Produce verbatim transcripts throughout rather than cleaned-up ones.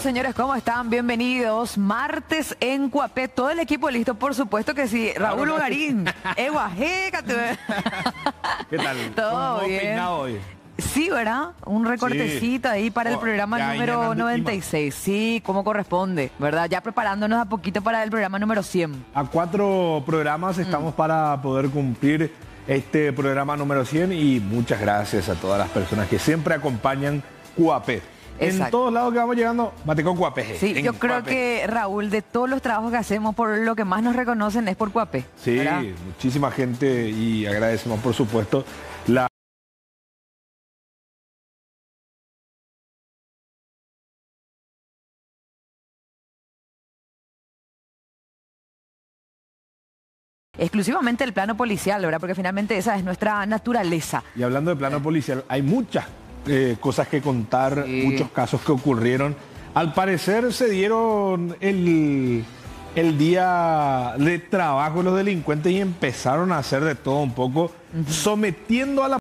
señores, ¿cómo están? Bienvenidos. Martes en Cuapé. Todo el equipo listo, por supuesto que sí. Raúl Ugarín. Eguajécate. ¿Qué tal? Todo ¿Cómo bien. peinado hoy? Sí, ¿verdad? Un recortecito sí. ahí para el Oh, programa ya, número ya noventa y seis. Sí, como corresponde, ¿verdad? Ya preparándonos a poquito para el programa número cien. A cuatro programas estamos mm. para poder cumplir este programa número cien y muchas gracias a todas las personas que siempre acompañan Cuapé. En todos lados que vamos llegando, bate con Cuapé. Sí, yo creo Cuapé. que, Raúl, de todos los trabajos que hacemos, por lo que más nos reconocen es por Cuapé. Sí, ¿verdad? Muchísima gente y agradecemos, por supuesto, la... Exclusivamente el plano policial, ¿verdad? Porque finalmente esa es nuestra naturaleza. Y hablando de plano policial, hay muchas eh, cosas que contar, sí. Muchos casos que ocurrieron. Al parecer se dieron el, el día de trabajo de los delincuentes y empezaron a hacer de todo un poco, uh-huh. sometiendo a la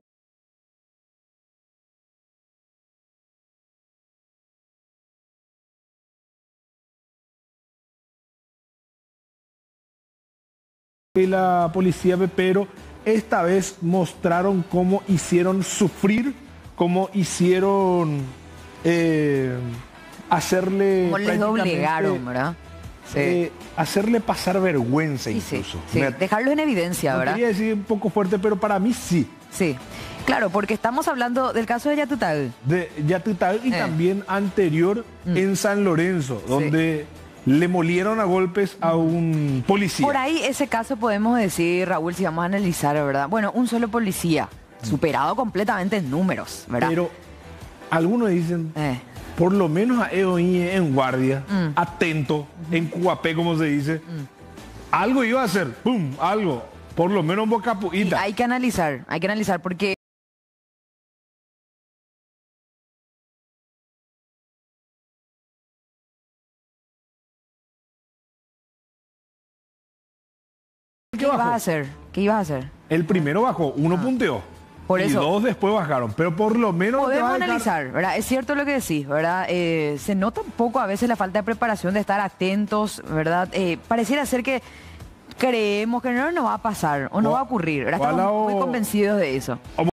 y la policía, pero esta vez mostraron cómo hicieron sufrir, cómo hicieron eh, hacerle... Cómo les obligaron, ¿verdad? Sí. Eh, hacerle pasar vergüenza sí, incluso. Sí, sí. Dejarlo en evidencia, no ¿verdad? Quería decir un poco fuerte, pero para mí sí. Sí, claro, porque estamos hablando del caso de Yatutal. De Yatutal y eh. también anterior mm. en San Lorenzo, donde... Sí. Le molieron a golpes a un policía. Por ahí ese caso podemos decir, Raúl, si vamos a analizar, ¿verdad? Bueno, un solo policía, mm. superado completamente en números, ¿verdad? Pero algunos dicen, eh. por lo menos a Eoí en guardia, mm. atento, mm. en Cuapé, como se dice, mm. algo iba a hacer, ¡pum!, algo, por lo menos boca puita. Hay que analizar, hay que analizar porque... ¿Qué ibas a hacer? ¿Qué ibas a hacer? El primero bajó, uno ah. punteó. Por y eso, dos después bajaron, pero por lo menos... Podemos analizar, ¿verdad? Es cierto lo que decís, ¿verdad? Eh, se nota un poco a veces la falta de preparación, de estar atentos, ¿verdad? Eh, pareciera ser que creemos que no nos va a pasar o no o, va a ocurrir, ¿verdad? Estamos o... muy convencidos de eso. O...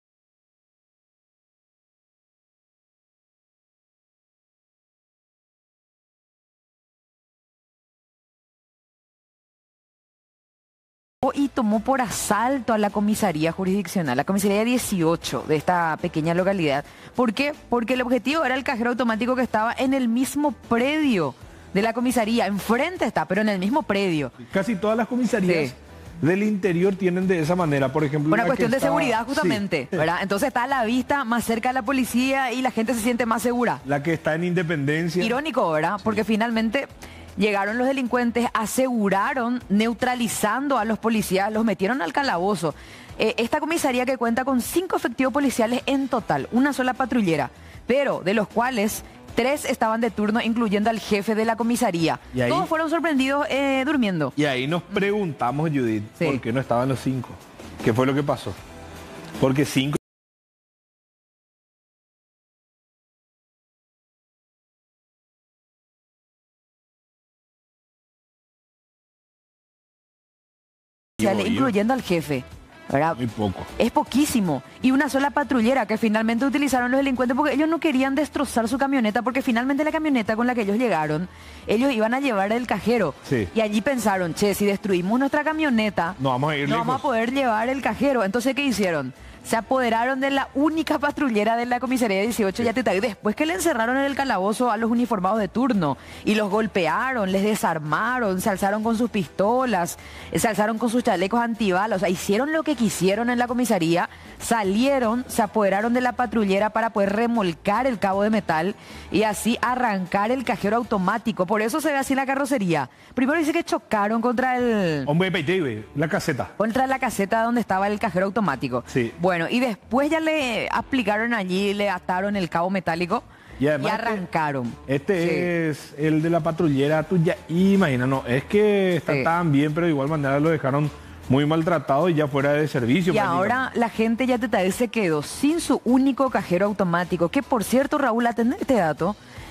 Y tomó por asalto a la comisaría jurisdiccional, la comisaría dieciocho de esta pequeña localidad. ¿Por qué? Porque el objetivo era el cajero automático que estaba en el mismo predio de la comisaría. Enfrente está, pero en el mismo predio. Casi todas las comisarías sí. del interior tienen de esa manera, por ejemplo. Una cuestión de estaba... seguridad justamente, sí. ¿verdad? Entonces está a la vista, más cerca de la policía y la gente se siente más segura. La que está en Independencia. Irónico, ¿verdad? Sí. Porque finalmente... llegaron los delincuentes, aseguraron, neutralizando a los policías, los metieron al calabozo. Eh, esta comisaría que cuenta con cinco efectivos policiales en total, una sola patrullera, pero de los cuales tres estaban de turno, incluyendo al jefe de la comisaría. Ahí, todos fueron sorprendidos eh, durmiendo. Y ahí nos preguntamos, Judith, sí. ¿por qué no estaban los cinco? ¿Qué fue lo que pasó? Porque cinco... incluyendo al jefe, ¿verdad? Muy poco. Es poquísimo. Y una sola patrullera que finalmente utilizaron los delincuentes porque ellos no querían destrozar su camioneta, porque finalmente la camioneta con la que ellos llegaron, ellos iban a llevar el cajero. Sí. Y allí pensaron, che, si destruimos nuestra camioneta, no vamos a ir no lejos. vamos a poder llevar el cajero. Entonces, ¿qué hicieron? Se apoderaron de la única patrullera de la comisaría dieciocho, sí. Y después que le encerraron en el calabozo a los uniformados de turno y los golpearon, les desarmaron, se alzaron con sus pistolas, se alzaron con sus chalecos antibalas, o sea, hicieron lo que quisieron en la comisaría, salieron, se apoderaron de la patrullera para poder remolcar el cabo de metal y así arrancar el cajero automático. Por eso se ve así la carrocería. Primero dice que chocaron contra el... Hombre, la caseta. Contra la caseta donde estaba el cajero automático. Sí. Bueno, y después ya le aplicaron allí, le ataron el cabo metálico y, además y arrancaron. Este, este sí. es el de la patrullera tuya. Imagina, no, es que está sí. tan bien, pero de igual manera lo dejaron muy maltratado y ya fuera de servicio. Y ahora la gente ya te se quedó sin su único cajero automático, que por cierto, Raúl, atender este dato,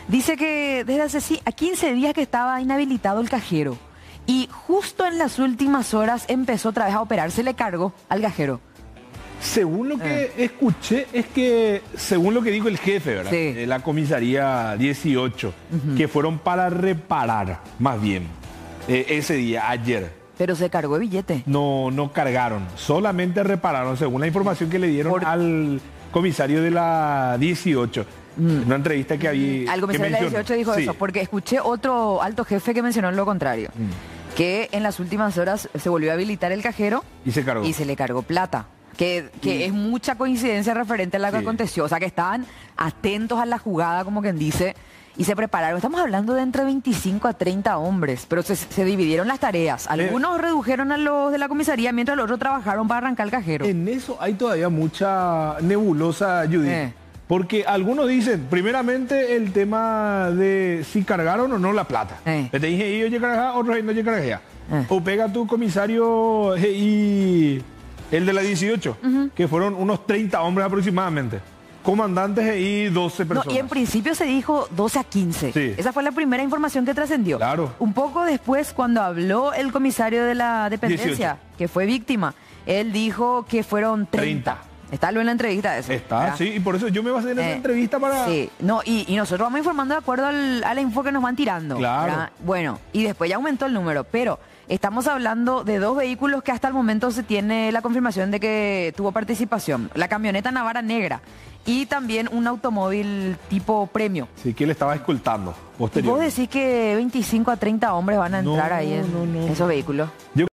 Dice que desde hace sí, a quince días que estaba inhabilitado el cajero. Y justo en las últimas horas empezó otra vez a operar. Se le cargó al cajero. Según lo que Eh. escuché, es que, según lo que dijo el jefe, ¿verdad? Sí. De la comisaría dieciocho, que fueron para reparar, más bien, eh, ese día, ayer. Pero se cargó el billete. No, no cargaron, solamente repararon, según la información que le dieron Por- al comisario de la dieciocho. En una entrevista que había. Al que comisario de la mencionó. dieciocho dijo Sí. eso, porque escuché otro alto jefe que mencionó lo contrario. Que en las últimas horas se volvió a habilitar el cajero Y se cargó. y se le cargó plata. Que, que es mucha coincidencia referente a lo que Sí. aconteció. O sea, que estaban atentos a la jugada, como quien dice, y se prepararon. Estamos hablando de entre veinticinco a treinta hombres, pero se, se dividieron las tareas. Algunos redujeron a los de la comisaría, mientras los otros trabajaron para arrancar el cajero. En eso hay todavía mucha nebulosa, Judith. Eh. Porque algunos dicen, primeramente, el tema de si cargaron o no la plata. Eh. Te dije, yo cargar, otros no cargar. Eh. O pega tu comisario eh, y el de la dieciocho, que fueron unos treinta hombres aproximadamente. Comandantes y doce No, personas. y en principio se dijo doce a quince. Sí. Esa fue la primera información que trascendió. Claro. Un poco después, cuando habló el comisario de la dependencia, dieciocho. que fue víctima, él dijo que fueron treinta. treinta. Está luego en la entrevista eso. Está, ¿verdad? sí, y por eso yo me basé en esa Eh, entrevista para... Sí, no, y, y nosotros vamos informando de acuerdo al- a la info que nos van tirando. Claro. ¿verdad? Bueno, y después ya aumentó el número, pero estamos hablando de dos vehículos que hasta el momento se tiene la confirmación de que tuvo participación. La camioneta Navara negra y también un automóvil tipo premio. Sí, que él estaba escoltando ¿Vos posteriormente. decís que veinticinco a treinta hombres van a No, entrar ahí en no, no. esos vehículos? Yo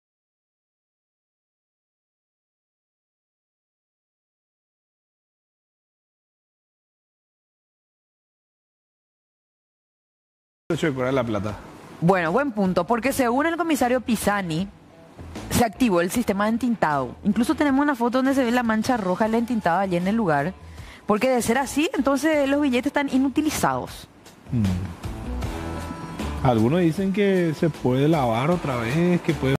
de cobrar la plata. Bueno, buen punto, porque según el comisario Pisani, se activó el sistema de entintado. Incluso tenemos una foto donde se ve la mancha roja del entintado allí en el lugar. Porque de ser así, entonces los billetes están inutilizados. Algunos dicen que se puede lavar otra vez, que puede...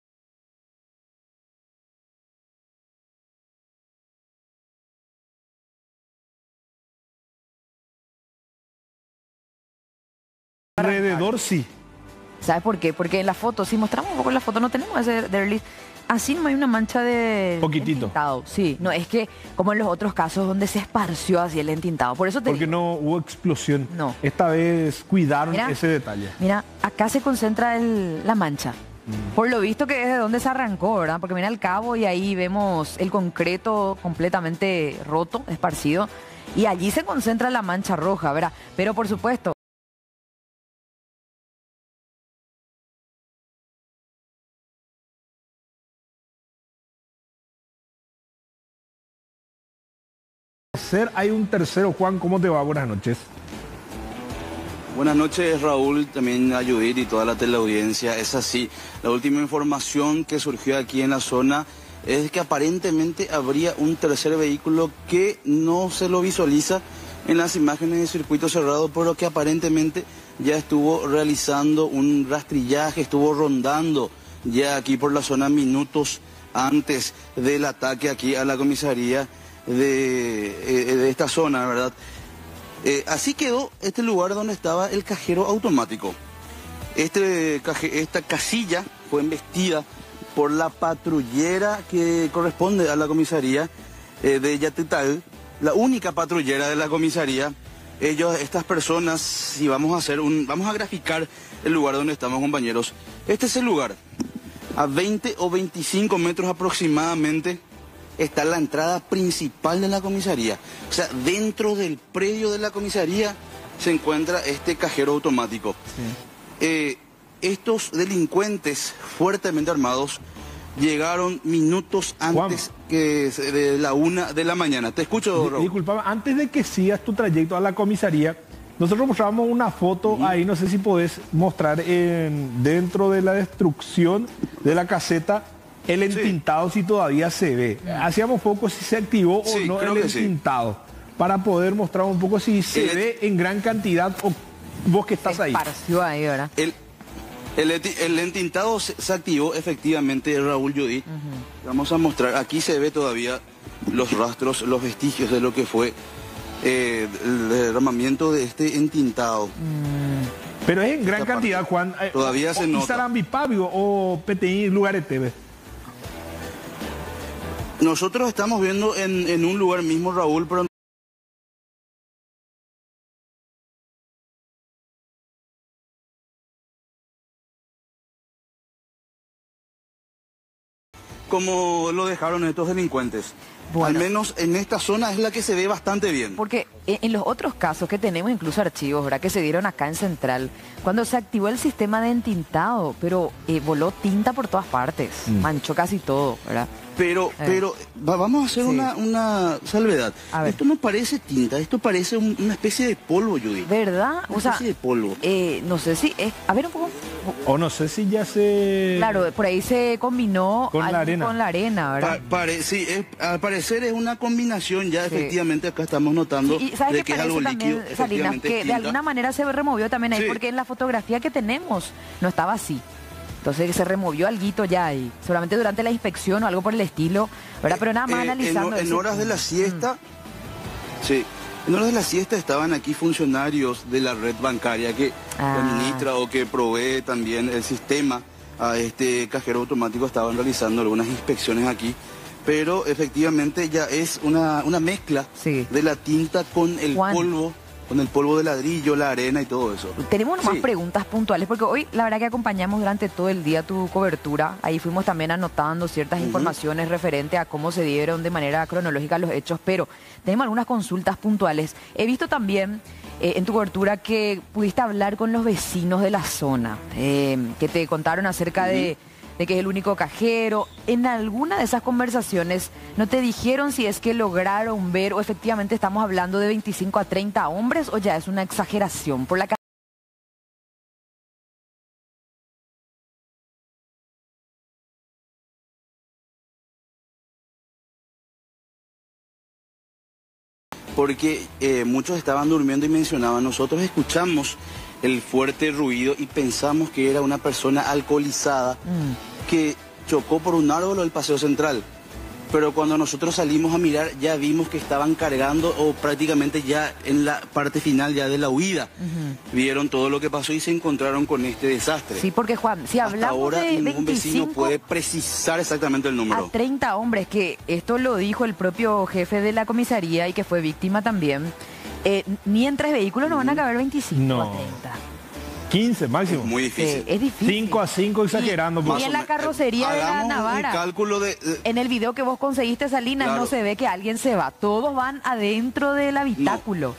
Alrededor sí. ¿Sabes por qué? Porque en la foto, si mostramos un poco la foto, no tenemos ese de release. Así no hay una mancha de Poquitito. entintado. Sí, no, es que como en los otros casos donde se esparció así el entintado. Por eso te Porque digo, no hubo explosión. No. Esta vez cuidaron Mira. ese detalle. mira, acá se concentra el- la mancha. Mm. Por lo visto que es de donde se arrancó, ¿verdad? Porque mira el cabo y ahí vemos el concreto completamente roto, esparcido. Y allí se concentra la mancha roja, ¿verdad? Pero por supuesto, Ser, hay un tercero, Juan, ¿cómo te va? Buenas noches. Buenas noches, Raúl, también a Judith y toda la teleaudiencia. Es así, la última información que surgió aquí en la zona es que aparentemente habría un tercer vehículo que no se lo visualiza en las imágenes de circuito cerrado, pero que aparentemente ya estuvo realizando un rastrillaje, estuvo rondando ya aquí por la zona minutos antes del ataque aquí a la comisaría de, eh, de esta zona, ¿verdad? Eh, así quedó este lugar donde estaba el cajero automático. Este, caje, esta casilla fue embestida por la patrullera que corresponde a la comisaría eh, de Yatetál, la única patrullera de la comisaría. Ellos, estas personas, si vamos a hacer un, vamos a graficar el lugar donde estamos, compañeros. Este es el lugar. A veinte o veinticinco metros aproximadamente está la entrada principal de la comisaría. O sea, dentro del predio de la comisaría se encuentra este cajero automático. Sí. Eh, estos delincuentes fuertemente armados llegaron minutos antes Juan, que de la una de la mañana. Te escucho, Raúl. Disculpame, antes de que sigas tu trayecto a la comisaría, nosotros mostrábamos una foto uh-huh. ahí, no sé si podés mostrar en, dentro de la destrucción de la caseta el entintado, sí. Si todavía se ve. Hacíamos poco si se activó sí, o no el entintado, sí. Para poder mostrar un poco si se el ve en gran cantidad o vos que estás ahí. ahí ¿verdad? El, el, el entintado se, se activó efectivamente, Raúl, Judith. Uh-huh. Vamos a mostrar, aquí se ve todavía los rastros, los vestigios de lo que fue eh, el derramamiento de este entintado. Mm. Pero es en gran Esta cantidad, parte. Juan. Eh, Todavía se nota. Sarambi Pabio o P T I lugares T V. Nosotros estamos viendo en, en un lugar mismo, Raúl, pero como lo dejaron estos delincuentes. Bueno. Al menos en esta zona es la que se ve bastante bien. Porque en en los otros casos que tenemos incluso archivos, ¿verdad? Que se dieron acá en Central, cuando se activó el sistema de entintado, pero eh, voló tinta por todas partes, Mm. manchó casi todo, ¿verdad? Pero, Eh. pero va- vamos a hacer Sí. una, una salvedad. A ver. Esto no parece tinta, esto parece un- una especie de polvo, Judith. ¿Verdad? Una O sea, especie de polvo. eh, no sé si es... A ver un poco... O no sé si ya se... Claro, por ahí se combinó Con la algo arena. con la arena, ¿verdad? Pa- pare- sí, es- al parecer es una combinación, ya Sí. efectivamente acá estamos notando Sí, y sabes de que que es parece algo también, líquido. Salinas, efectivamente es que de tinta. alguna manera se removió también ahí, Sí. porque en la fotografía que tenemos no estaba así. Entonces se removió alguito ya ahí, solamente durante la inspección o algo por el estilo, ¿verdad? Pero nada más Eh, en, analizando. en ese- horas de la siesta, sí, en horas de la siesta estaban aquí funcionarios de la red bancaria que Ah. administra o que provee también el sistema a este cajero automático, estaban realizando algunas inspecciones aquí, pero efectivamente ya es una, una mezcla Sí. de la tinta con el Juan. polvo, con el polvo de ladrillo, la arena y todo eso. Tenemos más Sí. preguntas puntuales, porque hoy la verdad que acompañamos durante todo el día tu cobertura. Ahí fuimos también anotando ciertas Ujú. informaciones referente a cómo se dieron de manera cronológica los hechos, pero tenemos algunas consultas puntuales. He visto también eh, en tu cobertura que pudiste hablar con los vecinos de la zona, eh, que te contaron acerca de... de que es el único cajero. En alguna de esas conversaciones no te dijeron si es que lograron ver o efectivamente estamos hablando de veinticinco a treinta hombres o ya es una exageración por la ca- Porque eh, muchos estaban durmiendo y mencionaban, nosotros escuchamos el fuerte ruido y pensamos que era una persona alcoholizada Mm. que chocó por un árbol del Paseo Central. Pero cuando nosotros salimos a mirar ya vimos que estaban cargando o prácticamente ya en la parte final ya de la huida. Vieron todo lo que pasó y se encontraron con este desastre. Sí, porque Juan, si Hasta hablamos ahora de ningún vecino veinticinco puede precisar exactamente el a número. treinta hombres, que esto lo dijo el propio jefe de la comisaría y que fue víctima también, eh, ni en tres vehículos no van a caber veinticinco No. a treinta. quince máximo. Muy difícil. Eh, es difícil. cinco a cinco exagerando. Y pues. en la carrocería de la Hagamos un Navara. cálculo de... de- En el video que vos conseguiste, Salinas, Claro. no se ve que alguien se va. Todos van adentro del habitáculo.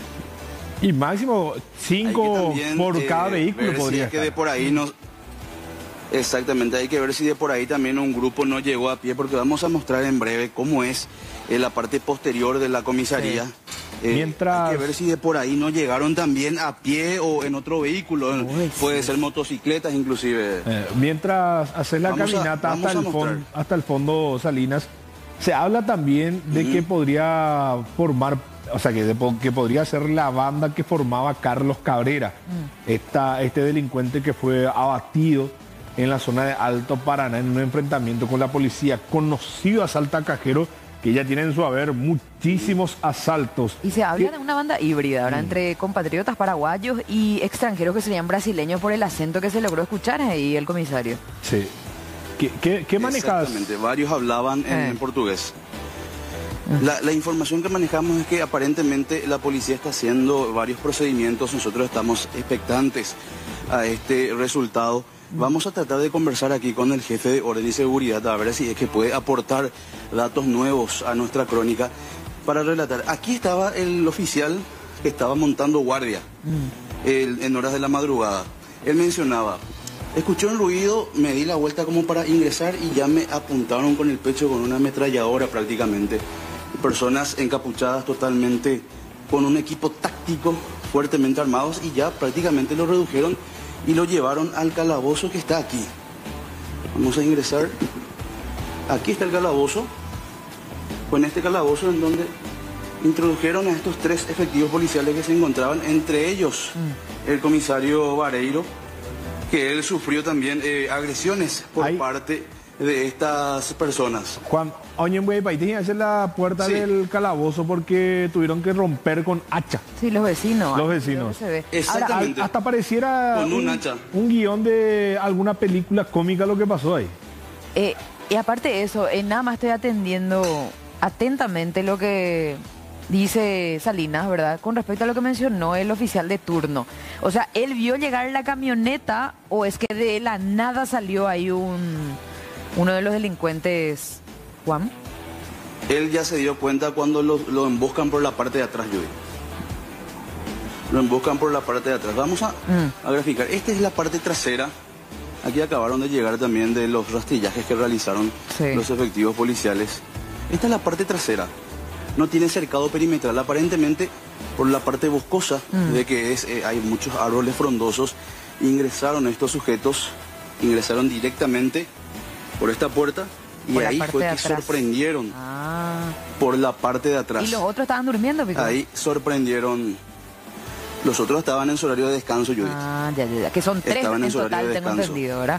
Y máximo Hay que cinco también, por eh, cada vehículo ver si podría es que de estar. por ahí no... Exactamente, hay que ver si de por ahí también un grupo no llegó a pie, porque vamos a mostrar en breve cómo es eh, la parte posterior de la comisaría. Eh, Mientras- Hay que ver si de por ahí no llegaron también a pie o en otro vehículo. Uy, Puede sí. ser motocicletas inclusive. Eh, mientras hacer la Vamos a- caminata vamos hasta a el, mostrar. fondo, hasta el fondo Salinas, se habla también de que podría formar, o sea, que, de po- que podría ser la banda que formaba Carlos Cabrera, esta, este delincuente que fue abatido en la zona de Alto Paraná en un enfrentamiento con la policía, conocido asaltacajero, que ya tiene en su haber muchísimos asaltos. Y se habla Que- de una banda híbrida, ¿verdad? Entre compatriotas paraguayos y extranjeros que serían brasileños por el acento que se logró escuchar ahí el comisario. Sí. ¿Qué, qué, qué manejas? Exactamente, varios hablaban en, Eh. en portugués. La, la información que manejamos es que aparentemente la policía está haciendo varios procedimientos, nosotros estamos expectantes a este resultado. Vamos a tratar de conversar aquí con el jefe de orden y seguridad a ver si es que puede aportar datos nuevos a nuestra crónica para relatar. Aquí estaba el oficial que estaba montando guardia el- en horas de la madrugada. Él mencionaba, escuché un ruido, me di la vuelta como para ingresar y ya me apuntaron con el pecho con una ametralladora prácticamente. Personas encapuchadas totalmente con un equipo táctico fuertemente armados y ya prácticamente lo redujeron y lo llevaron al calabozo que está aquí. Vamos a ingresar. Aquí está el calabozo. Fue en este calabozo en donde introdujeron a estos tres efectivos policiales que se encontraban, entre ellos el comisario Vareiro, que él sufrió también eh, agresiones por Hay- parte de estas personas. Juan, Oñembuey Paití es la puerta Sí. del calabozo porque tuvieron que romper con hacha. Sí, los vecinos. Los ahí vecinos. se ve. Exactamente. Al- hasta pareciera Con un hacha. un guión de alguna película cómica lo que pasó ahí. Eh, y aparte de eso, eh, nada más estoy atendiendo atentamente lo que dice Salinas, ¿verdad? Con respecto a lo que mencionó el oficial de turno. O sea, ¿él vio llegar la camioneta o es que de la nada salió ahí un uno de los delincuentes, Juan? Él ya se dio cuenta cuando lo, lo emboscan por la parte de atrás, Judy. Lo emboscan por la parte de atrás. Vamos a, Mm. a graficar. Esta es la parte trasera. Aquí acabaron de llegar también de los rastrillajes que realizaron Sí. los efectivos policiales. Esta es la parte trasera. No tiene cercado perimetral. Aparentemente, por la parte boscosa, Mm. de que es, eh, hay muchos árboles frondosos, ingresaron estos sujetos, ingresaron directamente por esta puerta y Por la ahí parte fue de que atrás. sorprendieron Ah. por la parte de atrás. Y los otros estaban durmiendo, Pico. Ahí sorprendieron. Los otros estaban en su horario de descanso, Judith. Ah, ya, ya, ya. Que son tres Estaban en en su horario total, de tengo descanso. entendido, ¿verdad?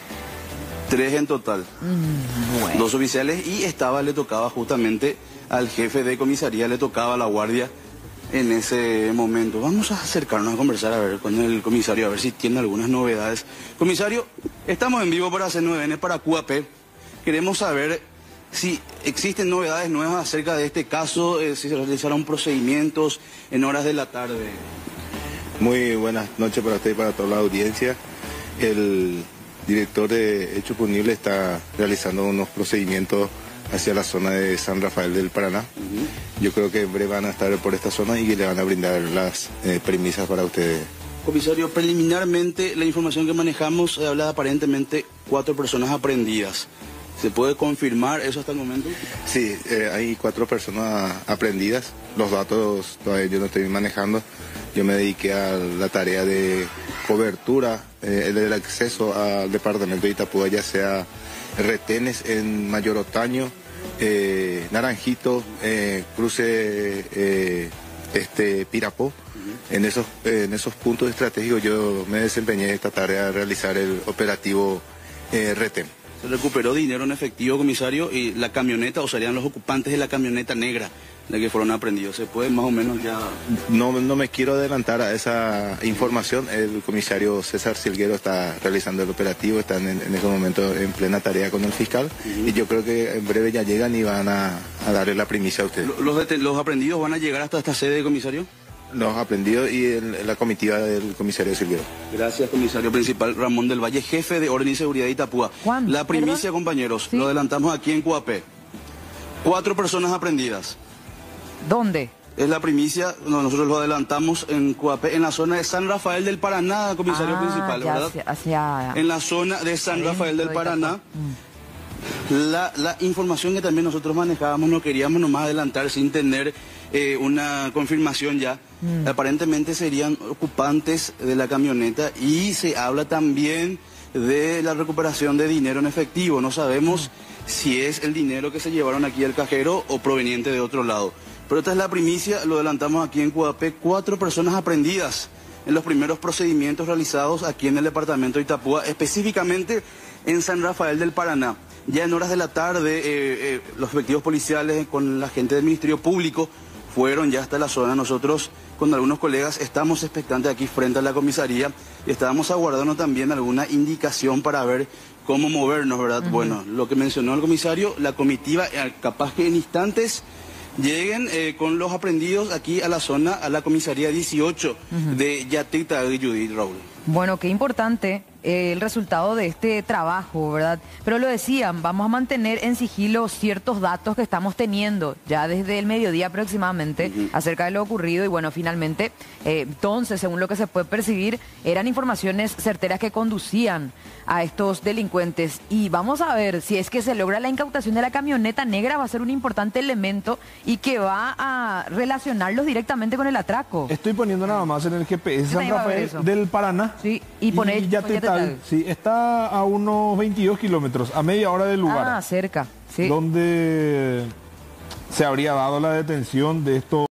Tres en total. Mm, bueno. Dos oficiales y estaba, le tocaba justamente al jefe de comisaría, le tocaba la guardia en ese momento. Vamos a acercarnos a conversar a ver con el comisario, a ver si tiene algunas novedades. Comisario, estamos en vivo para C nueve N, para Q A P. Queremos saber si existen novedades nuevas acerca de este caso, eh, si se realizaron procedimientos en horas de la tarde. Muy buenas noches para usted y para toda la audiencia. El director de Hecho Punible está realizando unos procedimientos hacia la zona de San Rafael del Paraná. Yo creo que en breve van a estar por esta zona y le van a brindar las eh, premisas para ustedes. Comisario, preliminarmente la información que manejamos eh, habla de aparentemente cuatro personas aprehendidas. ¿Se puede confirmar eso hasta el momento? Sí, eh, hay cuatro personas aprendidas. Los datos todavía yo no estoy manejando. Yo me dediqué a la tarea de cobertura, eh, el del acceso al departamento de Itapúa, ya sea retenes en Mayor Otaño, eh, Naranjito, eh, cruce eh, este Pirapó. En esos, eh, en esos puntos estratégicos yo me desempeñé esta tarea de realizar el operativo eh, retén. Se recuperó dinero en efectivo, comisario, y la camioneta, o serían los ocupantes de la camioneta negra, la que fueron aprendidos. ¿Se puede más o menos ya...? No, no me quiero adelantar a esa información. El comisario César Silguero está realizando el operativo, están en, en ese momento en plena tarea con el fiscal. Uh-huh. Y yo creo que en breve ya llegan y van a, a darle la primicia a ustedes. ¿Los, deten- los aprendidos van a llegar hasta esta sede, comisario? Los aprendidos y el- la comitiva del comisario Silguero. Gracias, comisario principal Ramón del Valle, jefe de Orden y Seguridad de Itapúa. Juan, La primicia, ¿perdón? compañeros, Sí. lo adelantamos aquí en Q A P. Cuatro personas aprendidas. ¿Dónde? Es la primicia, no, nosotros lo adelantamos en Q A P, en la zona de San Rafael del Paraná, comisario Ah, principal, ya, ¿verdad? hacia, hacia- En la zona de San adentro Rafael del de Paraná. Itapúa. Mm. La, la información que también nosotros manejábamos, no queríamos nomás adelantar sin tener eh, una confirmación ya. Mm. Aparentemente serían ocupantes de la camioneta y se habla también de la recuperación de dinero en efectivo. No sabemos si es el dinero que se llevaron aquí al cajero o proveniente de otro lado. Pero esta es la primicia, lo adelantamos aquí en Q A P, cuatro personas aprendidas en los primeros procedimientos realizados aquí en el departamento de Itapúa, específicamente en San Rafael del Paraná. Ya en horas de la tarde, eh, eh, los efectivos policiales con la gente del Ministerio Público fueron ya hasta la zona. Nosotros con algunos colegas estamos expectantes aquí frente a la comisaría y estábamos aguardando también alguna indicación para ver cómo movernos, ¿verdad? Uh-huh. Bueno, lo que mencionó el comisario, la comitiva, eh, capaz que en instantes lleguen eh, con los aprendidos aquí a la zona, a la comisaría dieciocho uh-huh. de Yatita de Judith, Raúl. Bueno, qué importante eh, el resultado de este trabajo, ¿verdad? Pero lo decían, vamos a mantener en sigilo ciertos datos que estamos teniendo ya desde el mediodía aproximadamente uh-huh. acerca de lo ocurrido y bueno, finalmente, eh, entonces, según lo que se puede percibir, eran informaciones certeras que conducían a estos delincuentes y vamos a ver si es que se logra la incautación de la camioneta negra, va a ser un importante elemento y que va a relacionarlos directamente con el atraco. Estoy poniendo nada más en el G P S San Rafael del Paraná. Sí, y poner Yatetal. Sí, está a unos veintidós kilómetros, a media hora del lugar. Ah, cerca, sí. Donde se habría dado la detención de estos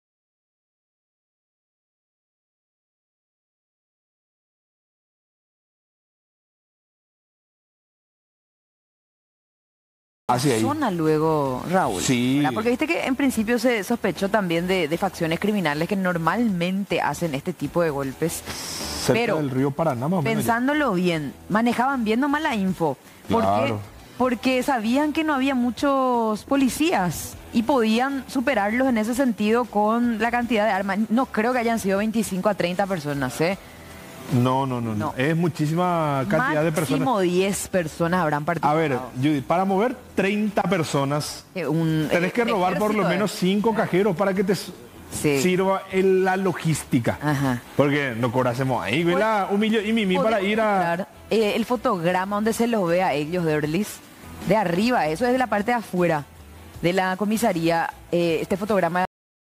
hacia ahí. zona luego, Raúl. Sí. ¿Verdad? Porque viste que en principio se sospechó también de, de facciones criminales que normalmente hacen este tipo de golpes. Cerca Pero, del río Paraná, más o menos. pensándolo bien, manejaban bien nomás la info. ¿Por Claro. qué? Porque sabían que no había muchos policías y podían superarlos en ese sentido con la cantidad de armas. No creo que hayan sido veinticinco a treinta personas, ¿eh? No, no, no, no, No. Es muchísima cantidad de personas. Máximo diez personas habrán A participado. ver, Judy, para mover treinta personas, Eh, un, tenés eh, que un robar por lo ejército, menos ¿eh? cinco cajeros para que te s- Sí. sirva en la logística. Ajá. Porque no cobrásemos ahí, ¿verdad? Un millón y mimi para ir a... Mostrar, eh, el fotograma donde se los ve a ellos de Orlis, de arriba, eso es de la parte de afuera de la comisaría, eh, este fotograma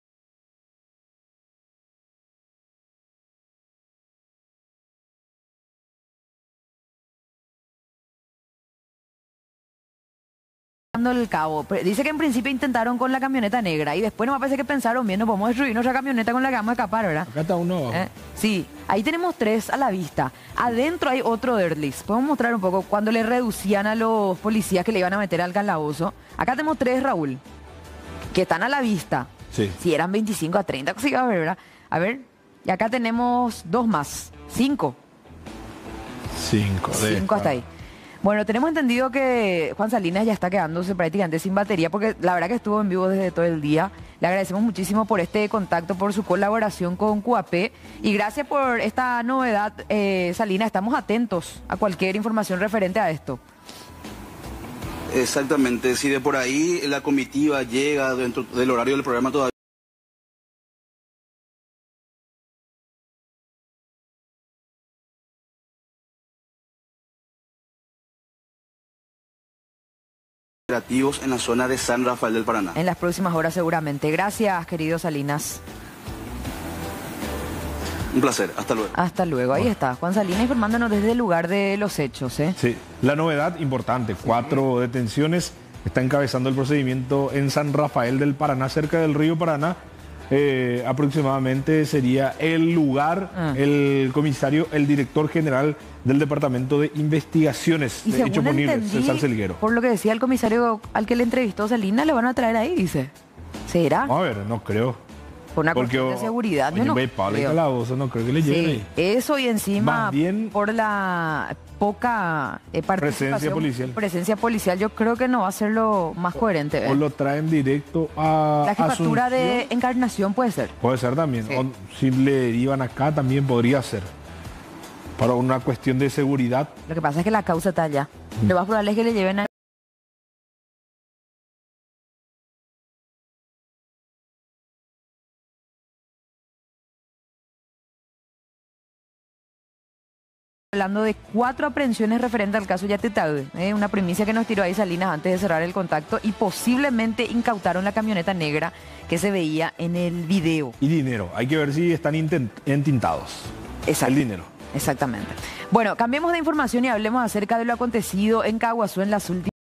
el cabo. Pero dice que en principio intentaron con la camioneta negra y después no me parece que pensaron bien, no podemos destruir nuestra camioneta con la que vamos a escapar, ¿verdad? Acá está uno abajo. ¿Eh? Sí, ahí tenemos tres a la vista. Adentro hay otro de Erlis. Podemos mostrar un poco cuando le reducían a los policías que le iban a meter al calabozo. Acá tenemos tres, Raúl, que están a la vista. Sí. Si eran veinticinco a treinta, sí, a ver, ¿verdad? A ver, y acá tenemos dos más, cinco. Cinco. de Cinco hasta esta. ahí. Bueno, tenemos entendido que Juan Salinas ya está quedándose prácticamente sin batería porque la verdad que estuvo en vivo desde todo el día. Le agradecemos muchísimo por este contacto, por su colaboración con Q A P y gracias por esta novedad, eh, Salinas. Estamos atentos a cualquier información referente a esto. Exactamente, si de por ahí la comitiva llega dentro del horario del programa todavía. Operativos en la zona de San Rafael del Paraná. En las próximas horas seguramente. Gracias, querido Salinas. Un placer, hasta luego. Hasta luego. Ahí está, Juan Salinas informándonos desde el lugar de los hechos, ¿eh? Sí, la novedad importante, cuatro detenciones, está encabezando el procedimiento en San Rafael del Paraná, cerca del río Paraná. Eh, aproximadamente sería el lugar, Ah. el comisario, el director general del Departamento de Investigaciones Y de Hechos según Punibles, entendí, César Selguero. por lo que decía el comisario al que le entrevistó Salinas, le van a traer ahí, dice. ¿Será? Vamos a ver, no creo. Por una Porque cuestión de seguridad. Yo oye, no ve, Pablo y creo. Calabozo, no creo que le lleguen Sí, ahí. eso y encima Más bien- por la poca eh, participación, Presencia policial. presencia policial, yo creo que no va a ser lo más coherente. ¿eh? O lo traen directo a La jefatura de Asunción. Encarnación puede ser. Puede ser también. Sí. O si le derivan acá también podría ser. Para una cuestión de seguridad. Lo que pasa es que la causa está allá. Lo más probable es que le lleven a... Hablando de cuatro aprehensiones referentes al caso Yatetaude, ¿eh? Una primicia que nos tiró ahí Salinas antes de cerrar el contacto y posiblemente incautaron la camioneta negra que se veía en el video. Y dinero. Hay que ver si están intent- entintados. Exacto. El dinero. Exactamente. Bueno, cambiemos de información y hablemos acerca de lo acontecido en Caguazú en las últimas...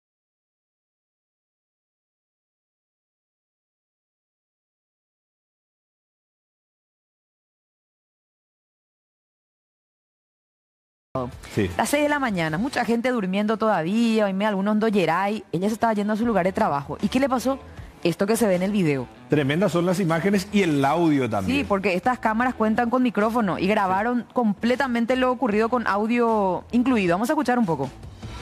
Sí. Las seis de la mañana, mucha gente durmiendo todavía, y me algunos doyeray, ella se estaba yendo a su lugar de trabajo. ¿Y qué le pasó? Esto que se ve en el video. Tremendas son las imágenes y el audio también. Sí, porque estas cámaras cuentan con micrófono y grabaron completamente lo ocurrido con audio incluido. Vamos a escuchar un poco.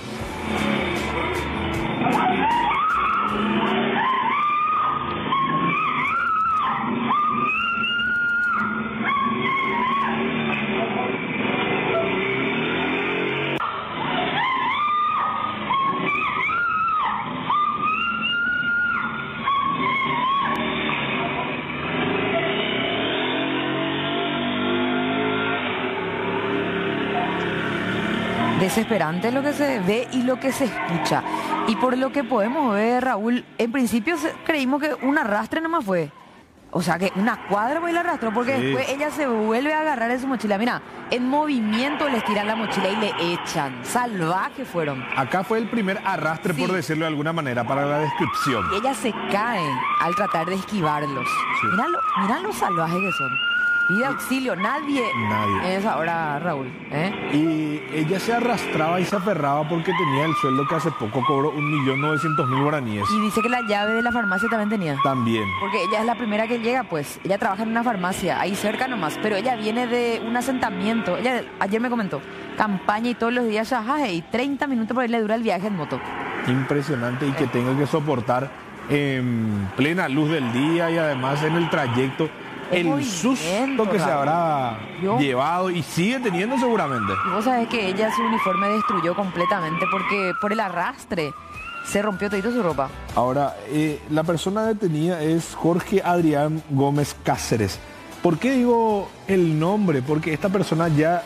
Desesperante lo que se ve y lo que se escucha. Y por lo que podemos ver, Raúl, en principio se- creímos que un arrastre nomás fue. O sea, que una cuadra fue y la arrastró porque Sí. después ella se vuelve a agarrar de su mochila. Mira, en movimiento les tiran la mochila y le echan. Salvajes fueron. Acá fue el primer arrastre, Sí. por decirlo de alguna manera, para la descripción. Y ella se cae al tratar de esquivarlos. Sí. Mira lo, mira lo salvajes que son. Pide auxilio, nadie. Nadie. Es ahora, Raúl. ¿eh? Y ella se arrastraba y se aferraba porque tenía el sueldo que hace poco cobró un millón novecientos mil guaraníes. Y dice que la llave de la farmacia también tenía. También. Porque ella es la primera que llega, pues. Ella trabaja en una farmacia, ahí cerca nomás. Pero ella viene de un asentamiento. Ella ayer me comentó, campaña y todos los días, ajá, y treinta minutos por ahí le dura el viaje en moto. Impresionante y que tenga que soportar en plena luz del día y además en el trayecto el movimiento, susto que se Raúl. habrá Yo- llevado y sigue teniendo seguramente. Y vos sabés que ella su uniforme destruyó completamente porque por el arrastre se rompió todito su ropa. Ahora, eh, la persona detenida es Jorge Adrián Gómez Cáceres. ¿Por qué digo el nombre? Porque esta persona ya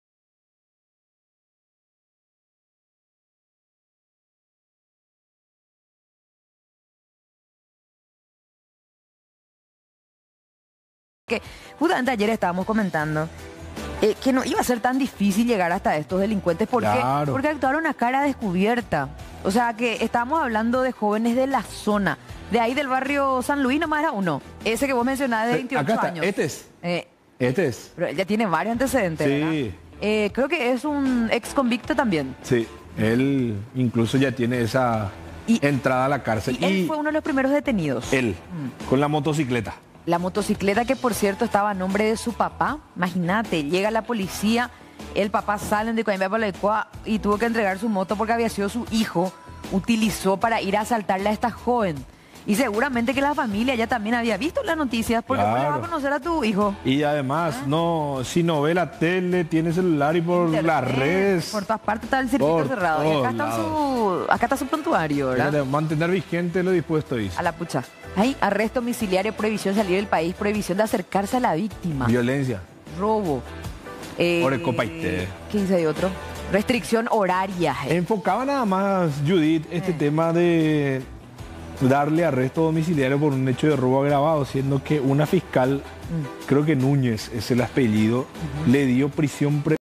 Que justamente ayer estábamos comentando eh, que no iba a ser tan difícil llegar hasta estos delincuentes porque, Claro. porque actuaron a cara descubierta. O sea que estábamos hablando de jóvenes de la zona, de ahí del barrio San Luis, nomás era uno. Ese que vos mencionabas de veintiocho acá está, años. este es, Eh, este es. pero él ya tiene varios antecedentes, Sí. ¿verdad? Eh, creo que es un ex convicto también. Sí, él incluso ya tiene esa Y- entrada a la cárcel. Y él fue uno de los primeros detenidos. él, con la motocicleta. La motocicleta que por cierto estaba a nombre de su papá, imagínate, llega la policía, el papá sale de Coimbra por la Ecua y tuvo que entregar su moto porque había sido su hijo, utilizó para ir a asaltarle a esta joven. Y seguramente que la familia ya también había visto las noticias porque ¿cómo le va a Claro. conocer a tu hijo? Y además, no, si no ve la tele, tiene celular y por Internet, las redes. Por todas partes está el circuito Por cerrado. Y acá todos está, su, acá está su prontuario, ¿verdad? Fíjate, mantener vigente lo dispuesto, dice. A la pucha. Hay arresto domiciliario, prohibición de salir del país, prohibición de acercarse a la víctima. Violencia. Robo. Eh, Ore, copa y té. ¿Qué dice de otro? Restricción horaria. eh. Enfocaba nada más, Judith, este Eh. tema de darle arresto domiciliario por un hecho de robo agravado, siendo que una fiscal, Mm. creo que Núñez es el apellido, le dio prisión pre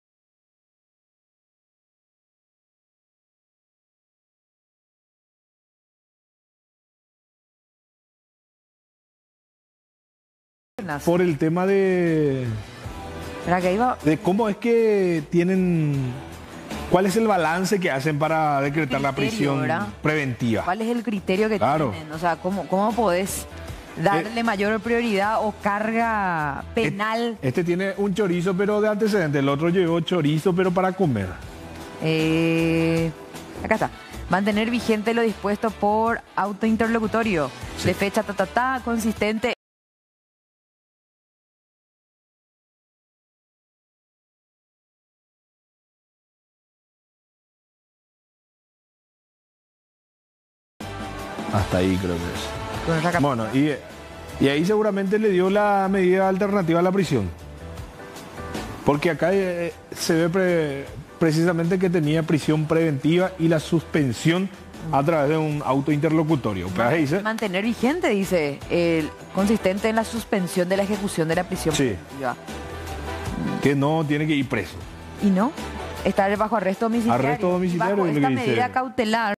por el tema de, Espera, que iba. de cómo es que tienen, cuál es el balance que hacen para decretar la Criterio, prisión ¿verdad? preventiva. ¿Cuál es el criterio que Claro. tienen? O sea, ¿cómo, cómo podés darle mayor prioridad o carga penal? Este tiene un chorizo pero de antecedente, el otro llegó chorizo pero para comer. Eh, acá está. Mantener vigente lo dispuesto por auto interlocutorio Sí. de fecha ta, ta, ta, consistente. Hasta ahí creo que es. Bueno, saca- Bueno, y, y ahí seguramente le dio la medida alternativa a la prisión. Porque acá eh, se ve pre- precisamente que tenía prisión preventiva y la suspensión a través de un auto interlocutorio. Pues ahí dice, Mantener vigente, dice, el consistente en la suspensión de la ejecución de la prisión Sí. preventiva. que no tiene que ir preso. Y no, estar bajo arresto domiciliario. Arresto domiciliario Bajo es lo esta que dice. medida cautelar.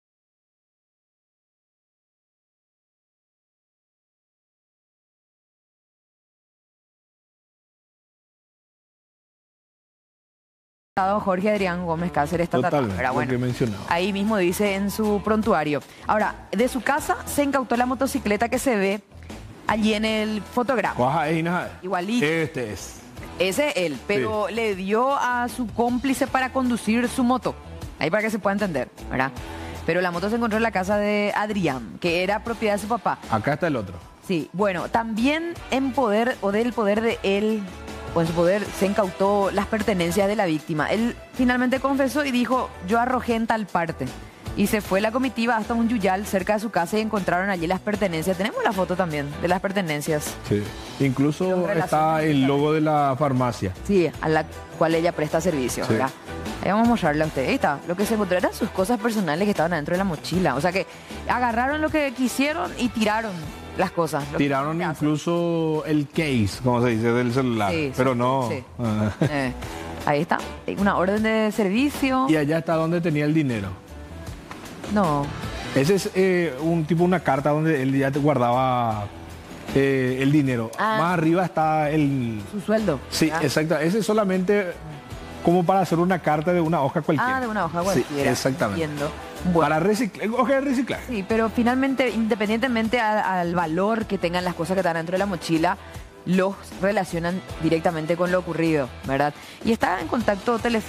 Jorge Adrián Gómez Cáceres, ta, ta, ta. Totalmente, Pero lo bueno, que mencionaba. ahí mismo dice en su prontuario. Ahora, de su casa se incautó la motocicleta que se ve allí en el fotograma. Cuaja, ey, nada. Igualito. Este es. Ese es él, pero le dio a su cómplice para conducir su moto. Ahí para que se pueda entender, ¿verdad? Pero la moto se encontró en la casa de Adrián, que era propiedad de su papá. Acá está el otro. Sí, bueno, también en poder o del poder de él, o en su poder, se incautó las pertenencias de la víctima. Él finalmente confesó y dijo, yo arrojé en tal parte. Y se fue la comitiva hasta un yuyal cerca de su casa y encontraron allí las pertenencias. Tenemos la foto también de las pertenencias. Sí. Incluso Los está relaciones el logo de la farmacia. Sí, a la cual ella presta servicio, Sí. ¿verdad? Ahí vamos a mostrarle a usted. Ahí está. Lo que se encontró eran sus cosas personales que estaban adentro de la mochila. O sea que agarraron lo que quisieron y tiraron las cosas. lo que Tiraron hacen. incluso el case, como se dice, del celular. Sí, pero sí, no. sí. Ah. Eh, ahí está. Una orden de servicio. Y allá está donde tenía el dinero. No. Ese es eh, un tipo, una carta donde él ya te guardaba eh, el dinero. Ah. Más arriba está el... Su sueldo. Sí, ¿verdad? exacto. Ese es solamente como para hacer una carta de una hoja cualquiera. Ah, de una hoja cualquiera. Sí, exactamente. Entiendo. Bueno. Para reciclar, hoja de reciclaje. Sí, pero finalmente, independientemente a- al valor que tengan las cosas que están dentro de la mochila, los relacionan directamente con lo ocurrido, ¿verdad? Y está en contacto telefónico.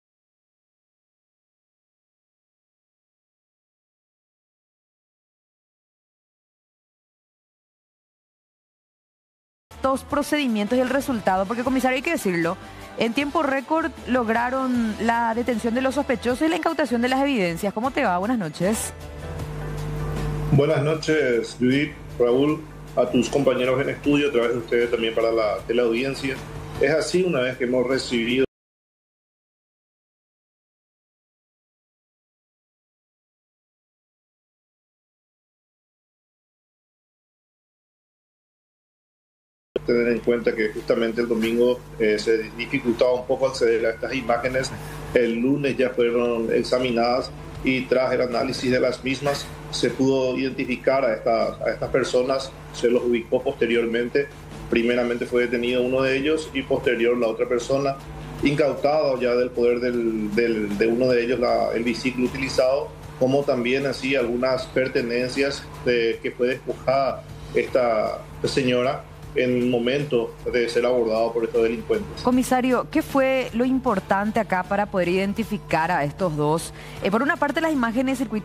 Estos procedimientos y el resultado, porque comisario, hay que decirlo, en tiempo récord lograron la detención de los sospechosos y la incautación de las evidencias. ¿Cómo te va? Buenas noches. Buenas noches, Judith, Raúl, a tus compañeros en estudio, a través de ustedes también para la teleaudiencia. Es así, una vez que hemos recibido tener en cuenta que justamente el domingo eh, se dificultaba un poco acceder a estas imágenes. El lunes ya fueron examinadas y tras el análisis de las mismas se pudo identificar a estas, a estas personas, se los ubicó posteriormente. Primeramente fue detenido uno de ellos y posterior la otra persona, incautado ya del poder del, del, de uno de ellos la, el vehículo utilizado, como también así algunas pertenencias de, que fue despojada esta señora en el momento de ser abordado por estos delincuentes. Comisario, ¿qué fue lo importante acá para poder identificar a estos dos? Eh, por una parte, las imágenes circuito.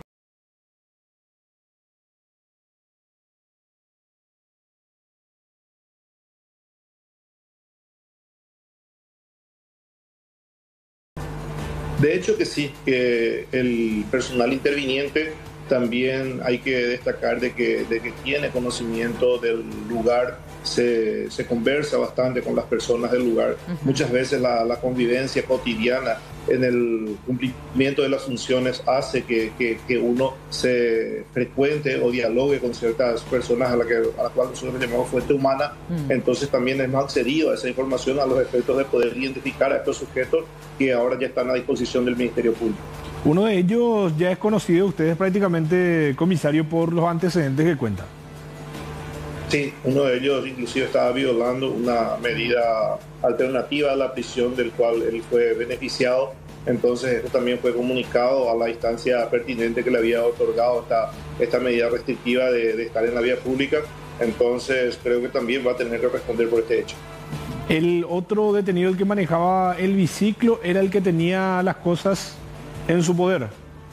De hecho que sí, que el personal interviniente también hay que destacar de que, de que tiene conocimiento del lugar, se, se conversa bastante con las personas del lugar. Uh-huh. Muchas veces la, la convivencia cotidiana en el cumplimiento de las funciones hace que, que, que uno se frecuente o dialogue con ciertas personas a las que, a la cual nosotros llamamos fuente humana. Uh-huh. Entonces también hemos accedido a esa información a los efectos de poder identificar a estos sujetos que ahora ya están a disposición del Ministerio Público. Uno de ellos ya es conocido, ustedes prácticamente, comisario, por los antecedentes que cuenta. Sí, uno de ellos inclusive estaba violando una medida alternativa a la prisión del cual él fue beneficiado. Entonces esto también fue comunicado a la instancia pertinente que le había otorgado esta, esta medida restrictiva de, de estar en la vía pública. Entonces creo que también va a tener que responder por este hecho. El otro detenido, el que manejaba el biciclo, era el que tenía las cosas en su poder.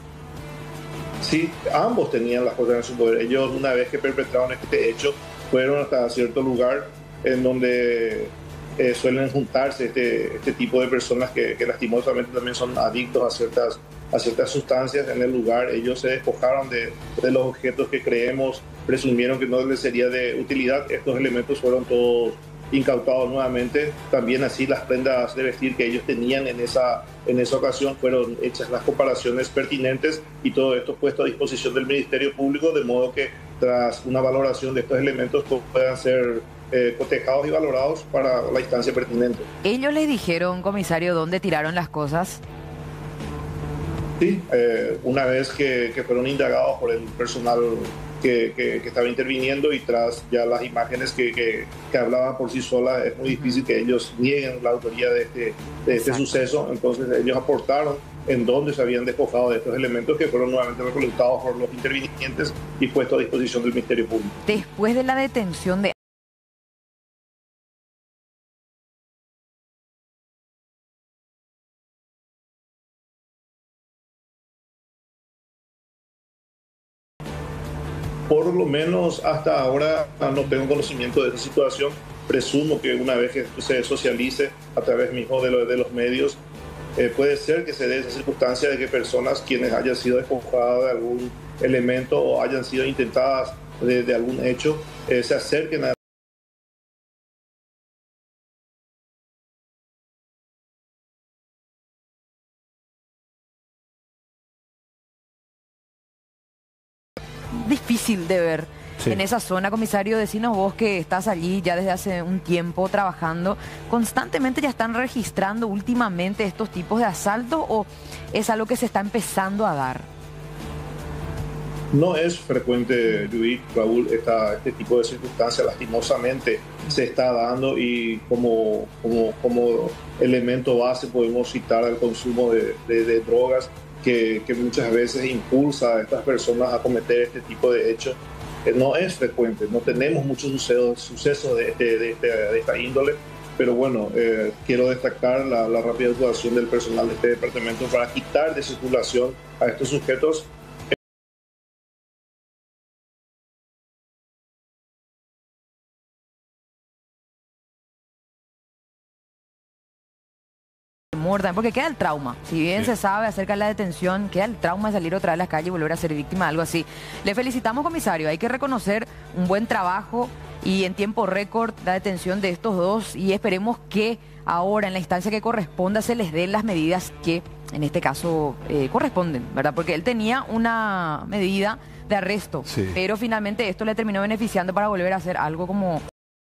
Sí, ambos tenían las cosas en su poder. Ellos, una vez que perpetraron este hecho, fueron hasta cierto lugar en donde eh, suelen juntarse este, este tipo de personas que, que lastimosamente también son adictos a ciertas, a ciertas sustancias en el lugar. Ellos se despojaron de, de los objetos que creemos, presumieron que no les sería de utilidad. Estos elementos fueron todos incautados nuevamente. También así las prendas de vestir que ellos tenían en esa, en esa ocasión fueron hechas las comparaciones pertinentes y todo esto puesto a disposición del Ministerio Público, de modo que tras una valoración de estos elementos puedan ser eh, cotejados y valorados para la instancia pertinente. ¿Ellos les dijeron, comisario, dónde tiraron las cosas? Sí, eh, una vez que, que fueron indagados por el personal Que, que, que estaba interviniendo y tras ya las imágenes que, que, que hablaban por sí solas, es muy difícil que ellos nieguen la autoría de este, de este suceso. Entonces ellos aportaron en dónde se habían despojado de estos elementos que fueron nuevamente recolectados por los intervinientes y puestos a disposición del Ministerio Público. Después de la detención de Por lo menos hasta ahora no tengo conocimiento de esa situación. Presumo que una vez que se socialice a través mismo de, lo, de los medios, eh, puede ser que se dé esa circunstancia de que personas quienes hayan sido despojadas de algún elemento o hayan sido intentadas de, de algún hecho, eh, se acerquen a difícil de ver. Sí. En esa zona, comisario, decinos vos que estás allí ya desde hace un tiempo trabajando, ¿constantemente ya están registrando últimamente estos tipos de asaltos o es algo que se está empezando a dar? No es frecuente, Judith, Raúl, esta, este tipo de circunstancias lastimosamente se está dando y como, como, como elemento base podemos citar el consumo de, de, de drogas que, que muchas veces impulsa a estas personas a cometer este tipo de hechos. Eh, no es frecuente, no tenemos muchos sucesos, sucesos de, de, de, de, de esta índole, pero bueno, eh, quiero destacar la, la rápida actuación del personal de este departamento para quitar de circulación a estos sujetos. Muerta, porque queda el trauma. Si bien sí. se sabe acerca de la detención, queda el trauma de salir otra vez a las calles y volver a ser víctima de algo así. Le felicitamos, comisario. Hay que reconocer un buen trabajo y en tiempo récord la detención de estos dos y esperemos que ahora en la instancia que corresponda se les den las medidas que en este caso eh, corresponden, ¿verdad? Porque él tenía una medida de arresto, sí. pero finalmente esto le terminó beneficiando para volver a hacer algo como...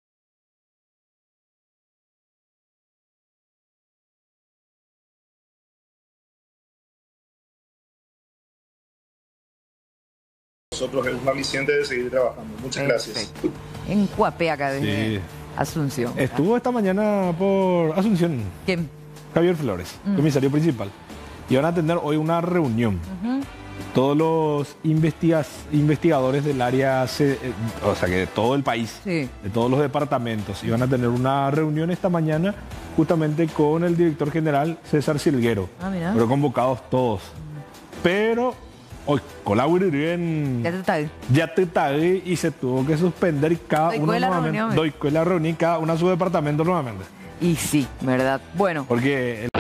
Nosotros es un aliciente de seguir trabajando. Muchas Perfecto. gracias. En Cuapé, acá desde sí. Asunción. ¿verdad? Estuvo esta mañana por Asunción. ¿Quién? Javier Flores, mm. comisario principal. Y van a tener hoy una reunión. Uh-huh. Todos los investigas, investigadores del área, se, eh, o sea que de todo el país, sí. de todos los departamentos, y van a tener una reunión esta mañana justamente con el director general César Silguero. Ah, mira. Pero convocados todos. Mm. Pero... hoy colaboré en... Ya te tagué. Ya te tagué y se tuvo que suspender cada Doy uno la nuevamente. Reunión, Doy con la reunión cada uno a su departamento nuevamente. Y sí, ¿verdad? Bueno. Porque... El...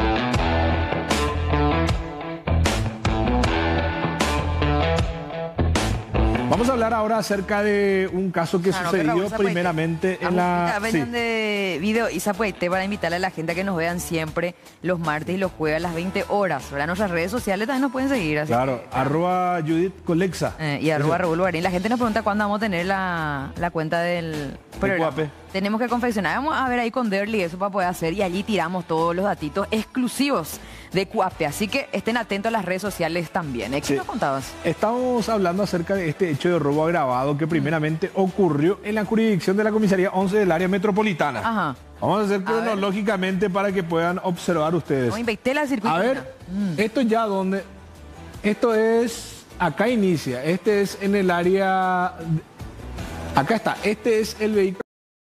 Vamos a hablar ahora acerca de un caso que claro, sucedió que primeramente en la... Sí. de video y Zapuete para invitarle a la gente a que nos vean siempre los martes y los jueves a las veinte horas. ¿verdad? Nuestras redes sociales también nos pueden seguir. Así claro, que, arroba Judith Colexa. Eh, y arroba Raúl Guarín. La gente nos pregunta cuándo vamos a tener la, la cuenta del programa. Tenemos que confeccionar. Vamos a ver ahí con Derly eso para poder hacer y allí tiramos todos los datitos exclusivos de Cuape. Así que estén atentos a las redes sociales también. ¿Eh? ¿Qué sí. nos contabas? Estamos hablando acerca de este hecho de robo agravado que primeramente mm. ocurrió en la jurisdicción de la comisaría once del área metropolitana. Ajá. Vamos a hacer cronológicamente para que puedan observar ustedes. No, inventé la circuito. A ver, mm. esto ya donde... Esto es... Acá inicia. Este es en el área... Acá está. Este es el vehículo.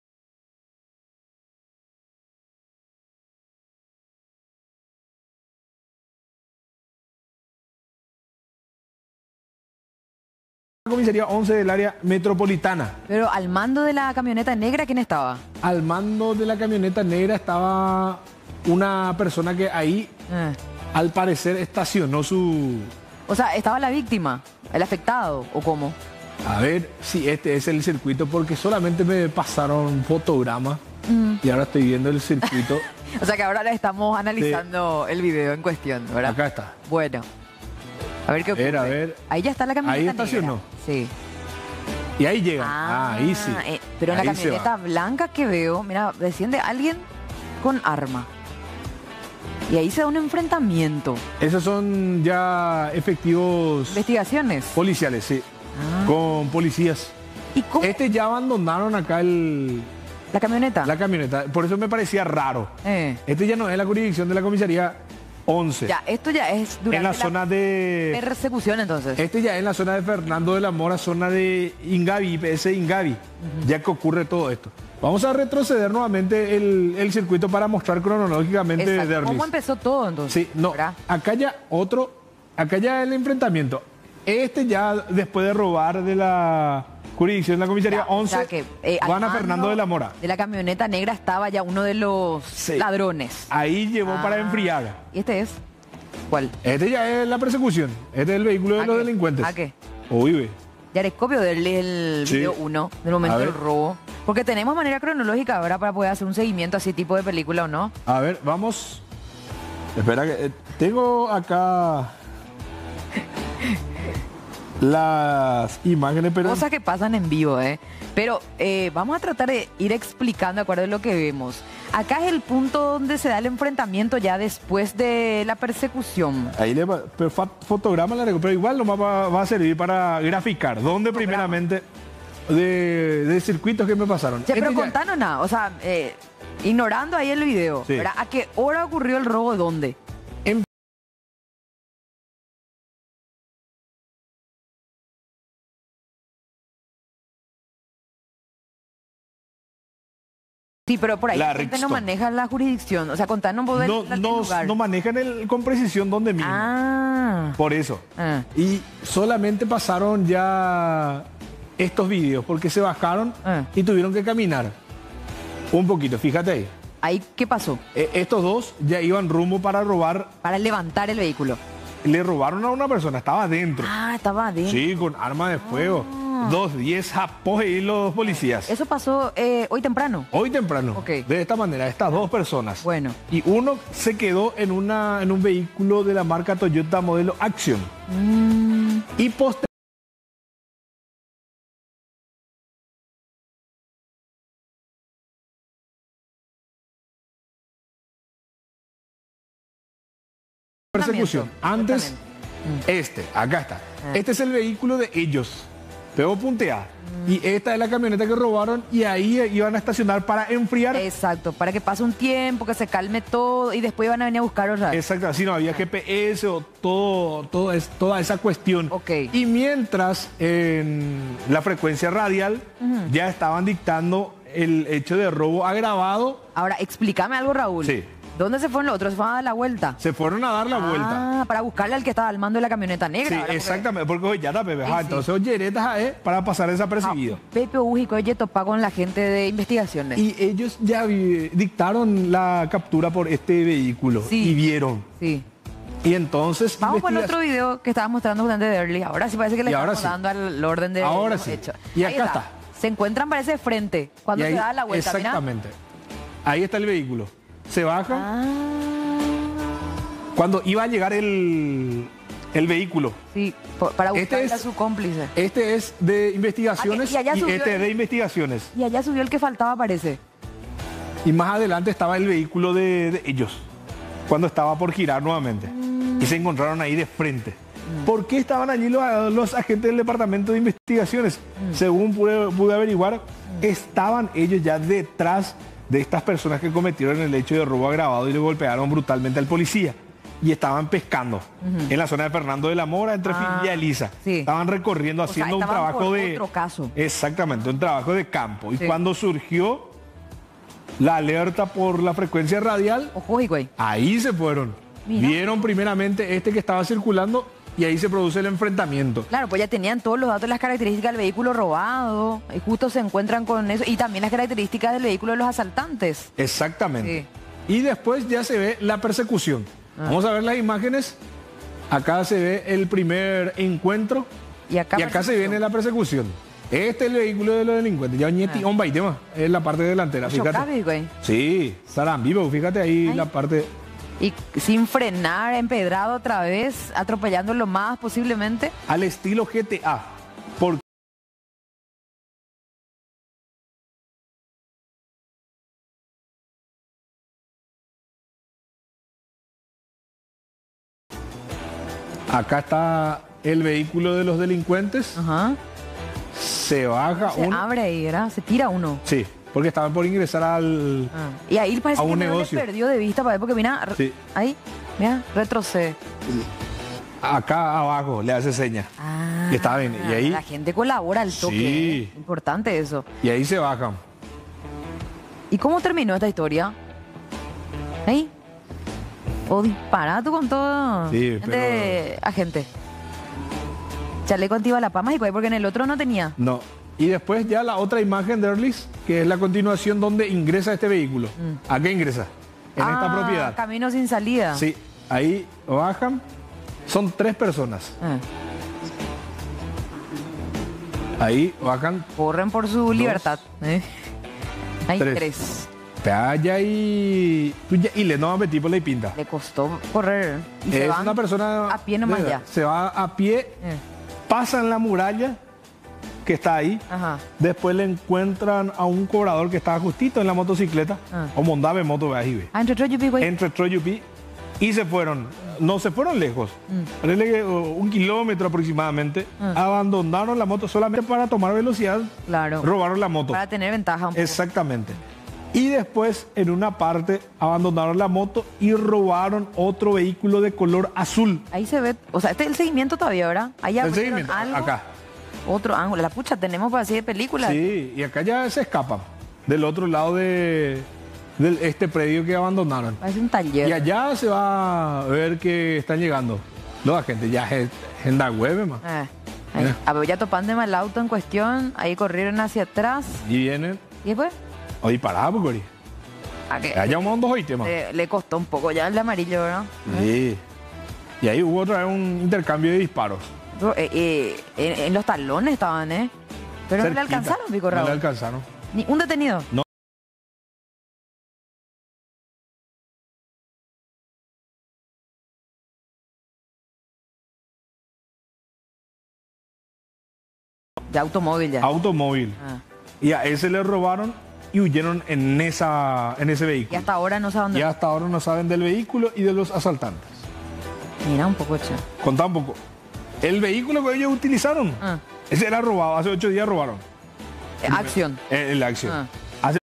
Comisaría once del área metropolitana. Pero al mando de la camioneta negra, ¿quién estaba? Al mando de la camioneta negra estaba una persona que ahí, eh. al parecer, estacionó su... O sea, ¿estaba la víctima, el afectado o cómo? A ver si este es el circuito, porque solamente me pasaron fotogramas mm. y ahora estoy viendo el circuito. O sea que ahora estamos analizando sí. el video en cuestión, ¿verdad? Acá está. Bueno. A ver qué ocurre. A ver, a ver. Ahí ya está la camioneta Ahí estacionó. negra. Sí. Y ahí llega. Ah, ah ahí sí. Eh, pero en ahí la camioneta blanca que veo, mira, desciende alguien con arma. Y ahí se da un enfrentamiento. Esos son ya efectivos... Investigaciones. Policiales, sí. Ah. Con policías. ¿Y cómo? Este ya abandonaron acá el... ¿La camioneta? La camioneta. Por eso me parecía raro. Eh. Este ya no es la jurisdicción de la comisaría once. Ya, esto ya es durante en la, la zona de... persecución, entonces. Este ya es en la zona de Fernando de la Mora, zona de Ingavi, I P S Ingavi, uh-huh. ya que ocurre todo esto. Vamos a retroceder nuevamente el, el circuito para mostrar cronológicamente de ¿Cómo empezó todo, entonces? Sí, no, ¿verdad? Acá ya otro, acá ya el enfrentamiento. Este ya después de robar de la jurisdicción de la comisaría ya, once, o sea que, eh, van a Fernando de la Mora. De la camioneta negra estaba ya uno de los sí. ladrones. Ahí llevó ah. para enfriar. ¿Y este es? ¿Cuál? Este ya es la persecución. Este es el vehículo de los qué? delincuentes. ¿A qué? O vive. Yarescopio del el sí. video uno, del momento del robo. Porque tenemos manera cronológica ahora para poder hacer un seguimiento así tipo de película o no. A ver, vamos. Espera que eh, tengo acá... las imágenes, pero... Cosas que pasan en vivo, ¿eh? Pero eh, vamos a tratar de ir explicando de acuerdo a lo que vemos. Acá es el punto donde se da el enfrentamiento ya después de la persecución. Ahí le va, pero fa- fotograma la recupero, igual nomás va, va a servir para graficar. ¿Dónde primeramente de, de circuitos que me pasaron? Che, pero Este ya- contanos nada, o sea, eh, ignorando ahí el video, Sí. ¿verdad? ¿A qué hora ocurrió el robo? ¿Dónde? Sí, pero por ahí La la gente no Rixton. maneja la jurisdicción. O sea, contanos un poco del, no, del no, lugar. no manejan el, con precisión dónde mismo. Ah. Por eso. Ah. Y solamente pasaron ya estos vídeos porque se bajaron Ah. y tuvieron que caminar un poquito. Fíjate ahí. ¿Ahí qué pasó? Eh, estos dos ya iban rumbo para robar. Para levantar el vehículo. Le robaron a una persona, estaba adentro. Ah, estaba adentro. Sí, con arma de fuego. Dos, diez japos y los policías. Eso pasó eh, hoy temprano. Hoy temprano. Ok. De esta manera, estas dos personas. Bueno. Y uno se quedó en, una, en un vehículo de la marca Toyota modelo Action. Mm, Y posteriormente. Persecución. Antes, este, acá está. Este es el vehículo de ellos. Pegó puntea. Y esta es la camioneta que robaron y ahí iban a estacionar para enfriar. exacto, para que pase un tiempo, que se calme todo y después van a venir a buscar otra vez. Exacto, así no había G P S o todo, todo es, toda esa cuestión. Ok. Y mientras en la frecuencia radial ya estaban dictando el hecho de robo agravado, Ahora, explícame algo, Raúl. Sí. ¿Dónde se fueron los otros? Se fueron a dar la vuelta. se fueron a dar la vuelta. Ah, para buscarle al que estaba al mando de la camioneta negra. Sí, ¿verdad? Porque- exactamente, porque hoy ya está Pepe. Sí, Ah, sí. entonces oyeretas eh, para pasar desapercibido. Ah, Pepe Ujico, oye, topa con la gente de investigaciones. Y ellos ya vi- dictaron la captura por este vehículo Sí. y vieron. Sí. Y entonces... Vamos con investiga- otro video que estabas mostrando justamente de Early. Ahora sí parece que le Y ahora estamos sí. dando al orden de Ahora los sí. hechos. Y Ahí acá está. Se encuentran, parece, de frente. Cuando Y ahí- se da la vuelta, mira. exactamente. Ahí está el vehículo. Se baja. Ah, Cuando iba a llegar el, el vehículo. sí, por- para Este buscarle es- a su cómplice. Este es de investigaciones Ah, y allá y subió este el- de investigaciones. Y allá subió el que faltaba, parece. Y más adelante estaba el vehículo de, de ellos. Cuando estaba por girar nuevamente. Y se encontraron ahí de frente. ¿Por qué estaban allí los, los agentes del departamento de investigaciones? Según pude, pude averiguar, estaban ellos ya detrás de estas personas que cometieron el hecho de robo agravado y le golpearon brutalmente al policía. Y estaban pescando en la zona de Fernando de la Mora, entre Ah, Villa Elisa. sí. Estaban recorriendo, O sea, haciendo un estaban trabajo por de... otro caso. Exactamente, un trabajo de campo. Y Sí. cuando surgió la alerta por la frecuencia radial, Ojo, y güey. ahí se fueron. Mira. Vieron primeramente este que estaba circulando y ahí se produce el enfrentamiento. Claro, pues ya tenían todos los datos y las características del vehículo robado. Y justo se encuentran con eso. Y también las características del vehículo de los asaltantes. Exactamente. Y después ya se ve la persecución. Ah. Vamos a ver las imágenes. Acá se ve el primer encuentro Y acá, y acá se persecución. viene la persecución. Este es el vehículo de los delincuentes. Ya ñeti, Ah. hombre, y tema. Es la parte delantera, Chocaba, fíjate. güey. Sí, Sarambibo, fíjate ahí Ay. la parte. Y sin frenar, empedrado otra vez, atropellando lo más posiblemente. Al estilo G T A. Por Acá está el vehículo de los delincuentes. Ajá. Se baja Se uno. abre ahí, ¿verdad? Se tira uno. Sí, porque estaban por ingresar al. Ah. Y ahí parece A que un no le negocio. perdió de vista, para porque mira, Sí. ahí, mira, retrocede. Acá abajo le hace seña. Ah, Y está bien, y ahí- La gente colabora al toque. Sí. ¿eh? Importante eso. Y ahí se bajan. ¿Y cómo terminó esta historia? ¿Ahí? O disparado con todo. Sí, gente, agente. Chaleco antibalapamas y cuál, porque en el otro no tenía. No. Y después ya la otra imagen de Erlis, que es la continuación donde ingresa este vehículo. ¿A qué ingresa? En esta Ah, propiedad. Camino sin salida. Sí, ahí bajan. Son tres personas. Ah, Ahí bajan corren por su libertad. ¿eh? Hay tres. tres. Paya y. Y le no va a meter por la pinta. Le costó correr. Y se Es van una persona. a pie nomás de- ya. Se va a pie Eh. pasan la muralla que está ahí. Ajá. Después le encuentran a un cobrador que estaba justito en la motocicleta. Ah. O mondave moto, ve ahí, ve. Ah, entre Troyupi, güey. Entre Troyupi. Y se fueron. No se fueron lejos. Mm. Ponele que, uh, un kilómetro aproximadamente. Ah. Abandonaron la moto solamente para tomar velocidad. Claro. Robaron la moto. Para tener ventaja un poco. Exactamente. Y después, en una parte, abandonaron la moto y robaron otro vehículo de color azul. Ahí se ve, o sea, este es el seguimiento todavía, ¿verdad? Ahí El abrieron seguimiento, algo, acá. otro ángulo. La pucha, tenemos para así de película. Sí, y acá ya se escapan. Del otro lado de, de este predio que abandonaron. Parece un taller. Y allá se va a ver que están llegando los agentes. Ya es en la web, más. Eh, ahí. Eh. A ver, ya topan de mal el auto en cuestión, ahí corrieron hacia atrás. Y vienen. ¿Y después? Hoy pará, Bucori. ¿A qué? Allá vamos dos hoy temas. Le, le costó un poco ya el amarillo, ¿verdad? Sí. Y ahí hubo otra vez un intercambio de disparos. Pero, eh, eh, en, en los talones estaban, ¿eh? Pero no le Cerquita. alcanzaron, Pico No Raúl. le alcanzaron. Ni un detenido. No. De automóvil ya. Automóvil. Ah. Y a ese le robaron y huyeron en, esa, en ese Y vehículo. hasta ahora no sé dónde. Y hasta ahora no saben del vehículo y de los asaltantes. Mira un poco, che. Contá un poco. El vehículo que ellos utilizaron, Ah. ese era robado. Hace ocho días robaron. Eh, acción. En, en la acción. Ah. Hace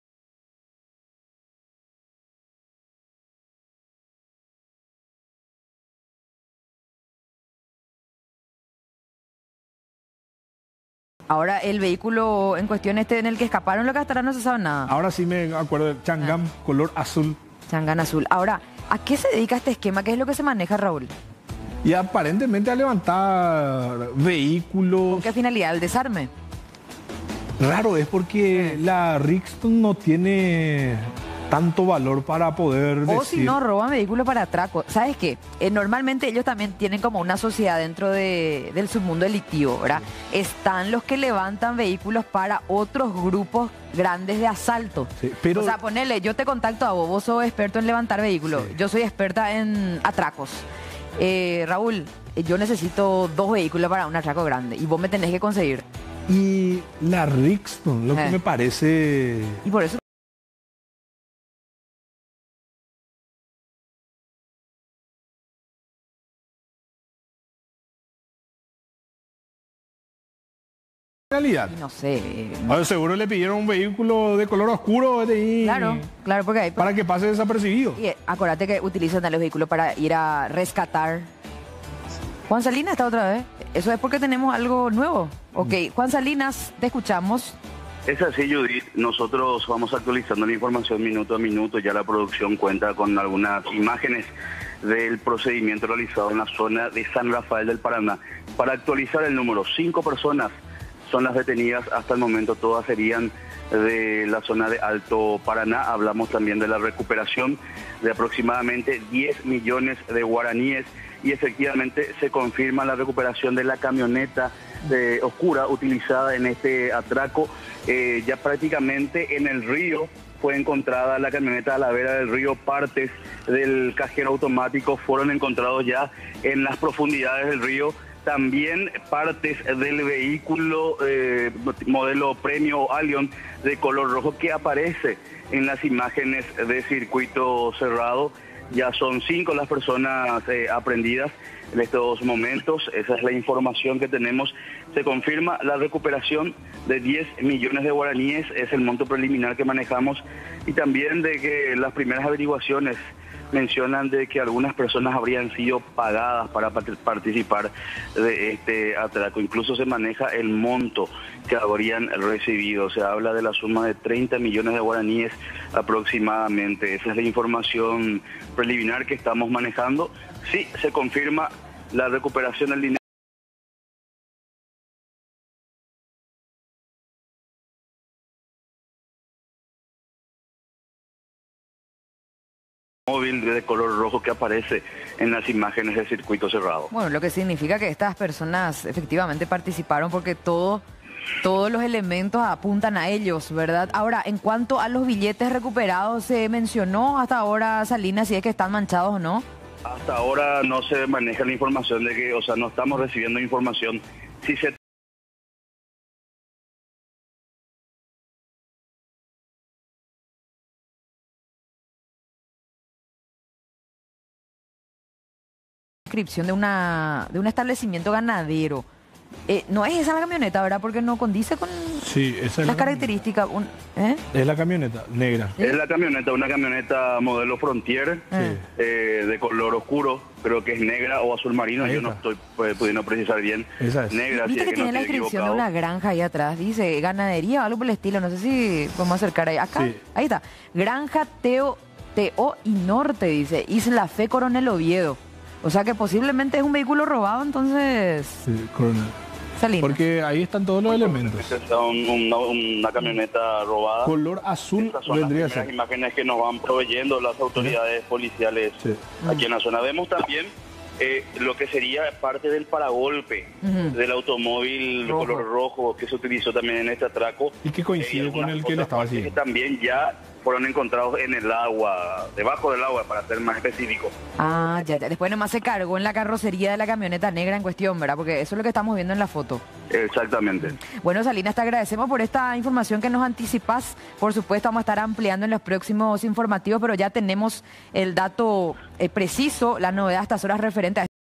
Ahora el vehículo en cuestión este en el que escaparon, lo que hasta ahora no se sabe nada. Ahora sí me acuerdo del Changam, Ah. color azul. Changán azul. Ahora, ¿a qué se dedica este esquema? ¿Qué es lo que se maneja, Raúl? Y aparentemente a levantar vehículos. ¿Con qué finalidad? ¿El desarme? Raro es porque la Rixton no tiene tanto valor para poder O decir. si no, roban vehículos para atraco. ¿Sabes qué? Eh, normalmente ellos también tienen como una sociedad dentro de- del submundo delictivo, ¿verdad? Están los que levantan vehículos para otros grupos grandes de asalto. Sí, pero- O sea, ponele, yo te contacto a vos, vos sos experto en levantar vehículos, Sí. yo soy experta en atracos. Eh, Raúl, eh, yo necesito dos vehículos para un atraco grande y vos me tenés que conseguir. Y la Rixton, lo Eh. que me parece. Y por eso... Realidad. No sé. eh, Ahora, seguro le pidieron un vehículo de color oscuro de ahí, Claro, claro, porque hay... para que pase desapercibido. Y eh, acuérdate que utilizan a los vehículos para ir a rescatar. Juan Salinas está otra vez. Eso es porque tenemos algo nuevo. Ok, Juan Salinas, te escuchamos. Es así, Judith. Nosotros vamos actualizando la información minuto a minuto. Ya la producción cuenta con algunas imágenes del procedimiento realizado en la zona de San Rafael del Paraná. Para actualizar el número, cinco personas son las detenidas hasta el momento. Todas serían de la zona de Alto Paraná. Hablamos también de la recuperación de aproximadamente diez millones de guaraníes. Y efectivamente se confirma la recuperación de la camioneta de oscura utilizada en este atraco. Eh, ya prácticamente en el río fue encontrada la camioneta a la vera del río. Partes del cajero automático fueron encontrados ya en las profundidades del río. También partes del vehículo eh, modelo Premio Allion de color rojo que aparece en las imágenes de circuito cerrado. Ya son cinco las personas eh, aprendidas en estos momentos. Esa es la información que tenemos. Se confirma la recuperación de diez millones de guaraníes, es el monto preliminar que manejamos, y también de que las primeras averiguaciones mencionan de que algunas personas habrían sido pagadas para part- participar de este atraco. Incluso se maneja el monto que habrían recibido. Se habla de la suma de treinta millones de guaraníes aproximadamente. Esa es la información preliminar que estamos manejando. Sí, se confirma la recuperación del dinero. Móvil de color rojo que aparece en las imágenes de circuito cerrado. Bueno, lo que significa que estas personas efectivamente participaron porque todo, todos los elementos apuntan a ellos, ¿verdad? Ahora, en cuanto a los billetes recuperados, ¿se mencionó hasta ahora, Salinas, si es que están manchados o no? Hasta ahora no se maneja la información de que, o sea, no estamos recibiendo información si se descripción de una de un establecimiento ganadero. Eh, no es esa la camioneta, ¿verdad? Porque no condice con Sí, esa es las la, características. un- ¿eh? es la camioneta negra. es la camioneta, una camioneta modelo Frontier, Sí. eh, de color oscuro, creo que es negra o azul marino, Ahí yo no está. estoy pues, pudiendo precisar bien. Esa es. Negra, si Viste es que que no tiene la estoy descripción de equivocado. una granja ahí atrás. Dice ganadería o algo por el estilo. No sé si podemos acercar ahí. Acá, Sí. ahí está. Granja Teo, Teo y Norte, dice. Isla Fe Coronel Oviedo. O sea que posiblemente es un vehículo robado, entonces. Sí, coronel. Salimos. Porque ahí están todos los elementos. Esta es un- una, una camioneta robada. Color azul Estas son las vendría a primeras ser. imágenes que nos van proveyendo las autoridades policiales Sí. aquí en la zona. Vemos también eh, lo que sería parte del paragolpe Ujú. del automóvil de Rojo. color rojo que se utilizó también en este atraco. Y que coincide Eh, con algunas el que le otras estaba partes siguiendo. que también ya fueron encontrados en el agua, debajo del agua, para ser más específico. Ah, ya, ya. Después nomás se cargó en la carrocería de la camioneta negra en cuestión, ¿verdad? Porque eso es lo que estamos viendo en la foto. Exactamente. Bueno, Salinas, te agradecemos por esta información que nos anticipas. Por supuesto, vamos a estar ampliando en los próximos informativos, pero ya tenemos el dato eh, preciso, la novedad a estas horas referente a esta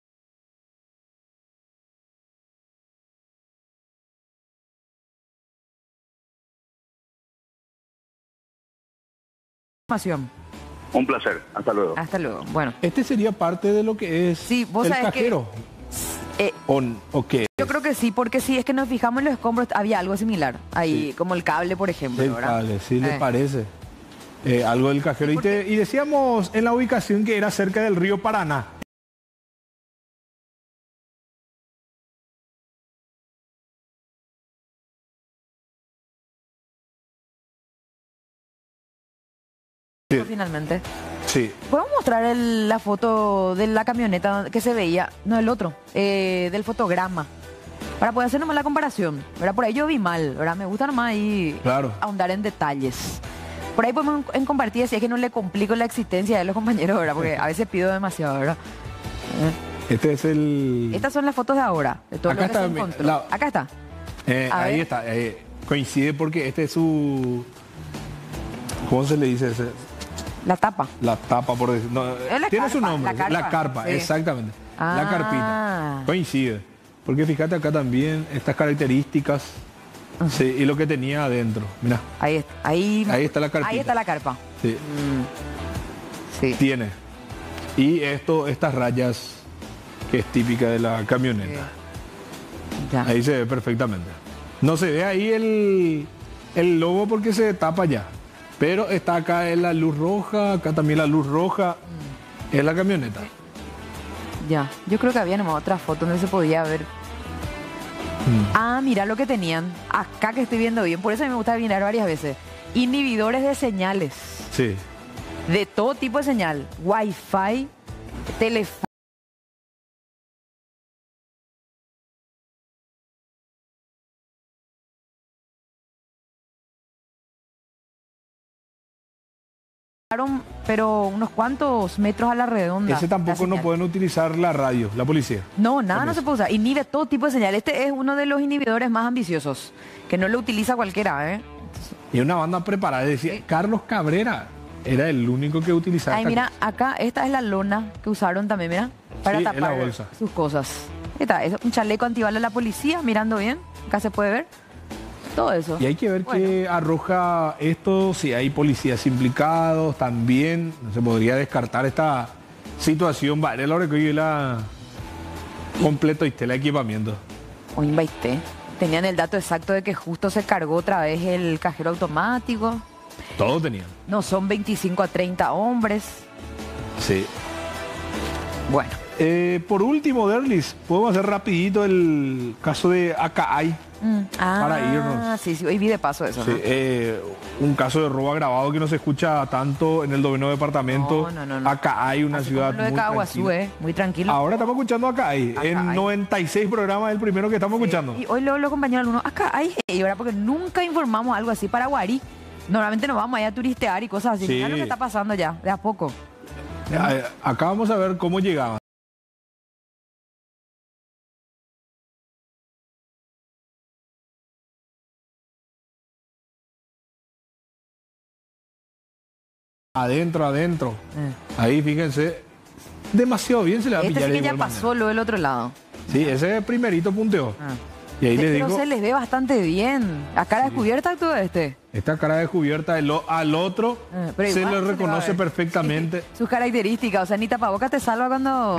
información. Un placer. Hasta luego. Hasta luego. Bueno, Este sería parte de lo que es Sí, vos el sabés que- cajero. eh, ¿O, o qué? yo creo que sí, porque si es que nos fijamos en los escombros, había algo similar. Ahí, Sí. como el cable, por ejemplo, Del ¿verdad? cable, sí, le Eh. parece. Eh, algo del cajero. Y, te- y decíamos en la ubicación que era cerca del río Paraná. Finalmente. Sí. ¿Podemos mostrar el- la foto de la camioneta que se veía? No, el otro, eh, del fotograma. Para poder hacer nomás la comparación, ¿verdad? Por ahí yo vi mal, ¿verdad? Me gusta nomás ahí Claro. ahondar en detalles. Por ahí podemos en, en compartir, si es que no le complico la existencia de los compañeros, ¿verdad? Porque a veces pido demasiado, ¿verdad? Eh, Este es el... Estas son las fotos de ahora, de todo Acá lo que está, se mi- encontró. la- Acá está. Eh, A ahí ver. está. eh, coincide porque este es su... ¿Cómo se le dice? ese? La tapa. La tapa, por decir. No, Es la tiene su carpa, nombre. la La carpa, carpa, sí. exactamente. La Ah. carpita. Coincide. Porque fíjate acá también estas características. Sí, y lo que tenía adentro. Mira, Ahí, está- ahí, Ahí está la carpita. Ahí está la carpa. sí, Sí. tiene. Y esto, estas rayas que es típica de la camioneta. Ya. Ahí se ve perfectamente. No se ve ahí el, el logo porque se tapa ya. Pero está acá en la luz roja, acá también la luz roja. Es la camioneta. Ya, yo creo que había nomás otra foto donde se podía ver. Mm. Ah, mira lo que tenían. Acá que estoy viendo bien. Por eso a mí me gusta mirar varias veces. Inhibidores de señales. Sí. De todo tipo de señal. Wi-Fi, teléfono. Pero unos cuantos metros a la redonda. Ese la tampoco no señal. pueden utilizar la radio, la policía. No, nada Por no eso. se puede usar. Inhibe todo tipo de señal. Este es uno de los inhibidores más ambiciosos, que no lo utiliza cualquiera, ¿eh? Y una banda preparada. Decía, Carlos Cabrera era el único que utilizaba. Ay, esta mira, acá esta es la lona que usaron también, mira, para Sí, es la tapar bolsa. sus cosas. Ahí está, es un chaleco antibala de la policía, mirando bien. Acá se puede ver todo eso. Y hay que ver Bueno. qué arroja esto, si hay policías implicados también. No se podría descartar esta situación. Vale, la que la completo y el equipamiento. O invaité. Tenían el dato exacto de que justo se cargó otra vez el cajero automático. Todo tenían. No son veinticinco a treinta hombres. Sí. Bueno, Eh, por último, Derlis, podemos hacer rapidito el caso de Acay. Mm. Ah, Para irnos. sí, sí, hoy vi de paso eso. Sí, ¿no? eh, un caso de robo agravado que no se escucha tanto en el noveno departamento. No, no, no, no. Acay, una Así ciudad como lo de muy Caguazú, tranquila. eh, muy tranquilo. Ahora estamos escuchando Acay. En Acay. noventa y seis programas el primero que estamos escuchando. Y hoy luego los compañeros algunos, acá hay, y ahora porque nunca informamos algo así para Guarí. Normalmente nos vamos allá a turistear y cosas así. Sí. Mira lo que está pasando ya, de a poco. Eh, Acá vamos a ver cómo llegaban. adentro, adentro. Eh. Ahí, fíjense, demasiado bien se le va a Este pillar sí de que ya igual pasó manera. lo del otro lado. Sí, ese primerito punteó. Ah. Y ahí Sí, le pero digo, se les ve bastante bien. A cara descubierta actúa este. esta cara descubierta, el o- al otro Eh, pero se igual le se le va a reconoce ver. perfectamente. Sus características, o sea, ni tapabocas te salva cuando...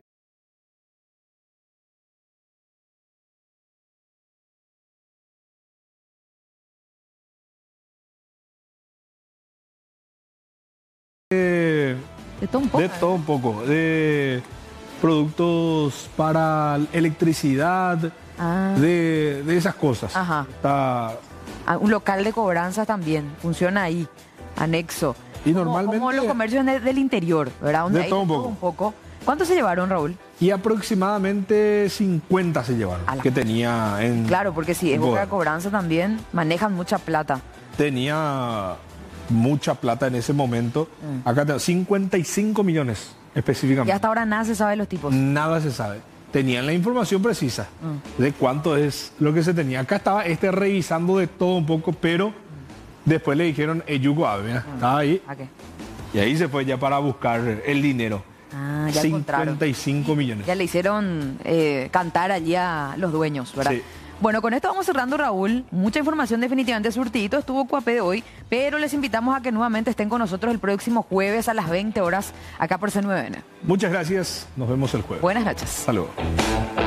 Eh, De todo un poco. de todo un poco. De productos para electricidad, Ah. de, de esas cosas. Ajá. Está- Ah, un local de cobranza también, funciona ahí, anexo. Y Como- normalmente- Como los comercios de- del interior, ¿verdad? Donde De hay todo un poco. poco. ¿Cuánto se llevaron, Raúl? y aproximadamente cincuenta se llevaron, A la- que tenía en... Claro, porque si es boca Bueno. de cobranza también, manejan mucha plata. Tenía mucha plata en ese momento. Mm. Acá tengo cincuenta y cinco millones Y específicamente. hasta ahora nada se sabe de los tipos. Nada se sabe. Tenían la información precisa Mm. de cuánto es lo que se tenía. Acá estaba este revisando de todo un poco, pero después le dijeron, Eyugo Ave, mira, estaba ahí. ¿A qué? Y ahí se fue ya para buscar el dinero. Ah, ya encontraron. cincuenta y cinco millones. Ya le hicieron eh, cantar allí a los dueños, ¿verdad? Sí. Bueno, con esto vamos cerrando, Raúl. Mucha información definitivamente surtidito. Estuvo Cuapé de hoy, pero les invitamos a que nuevamente estén con nosotros el próximo jueves a las veinte horas acá por C nueve N. Muchas gracias. Nos vemos el jueves. Buenas noches. Hasta luego.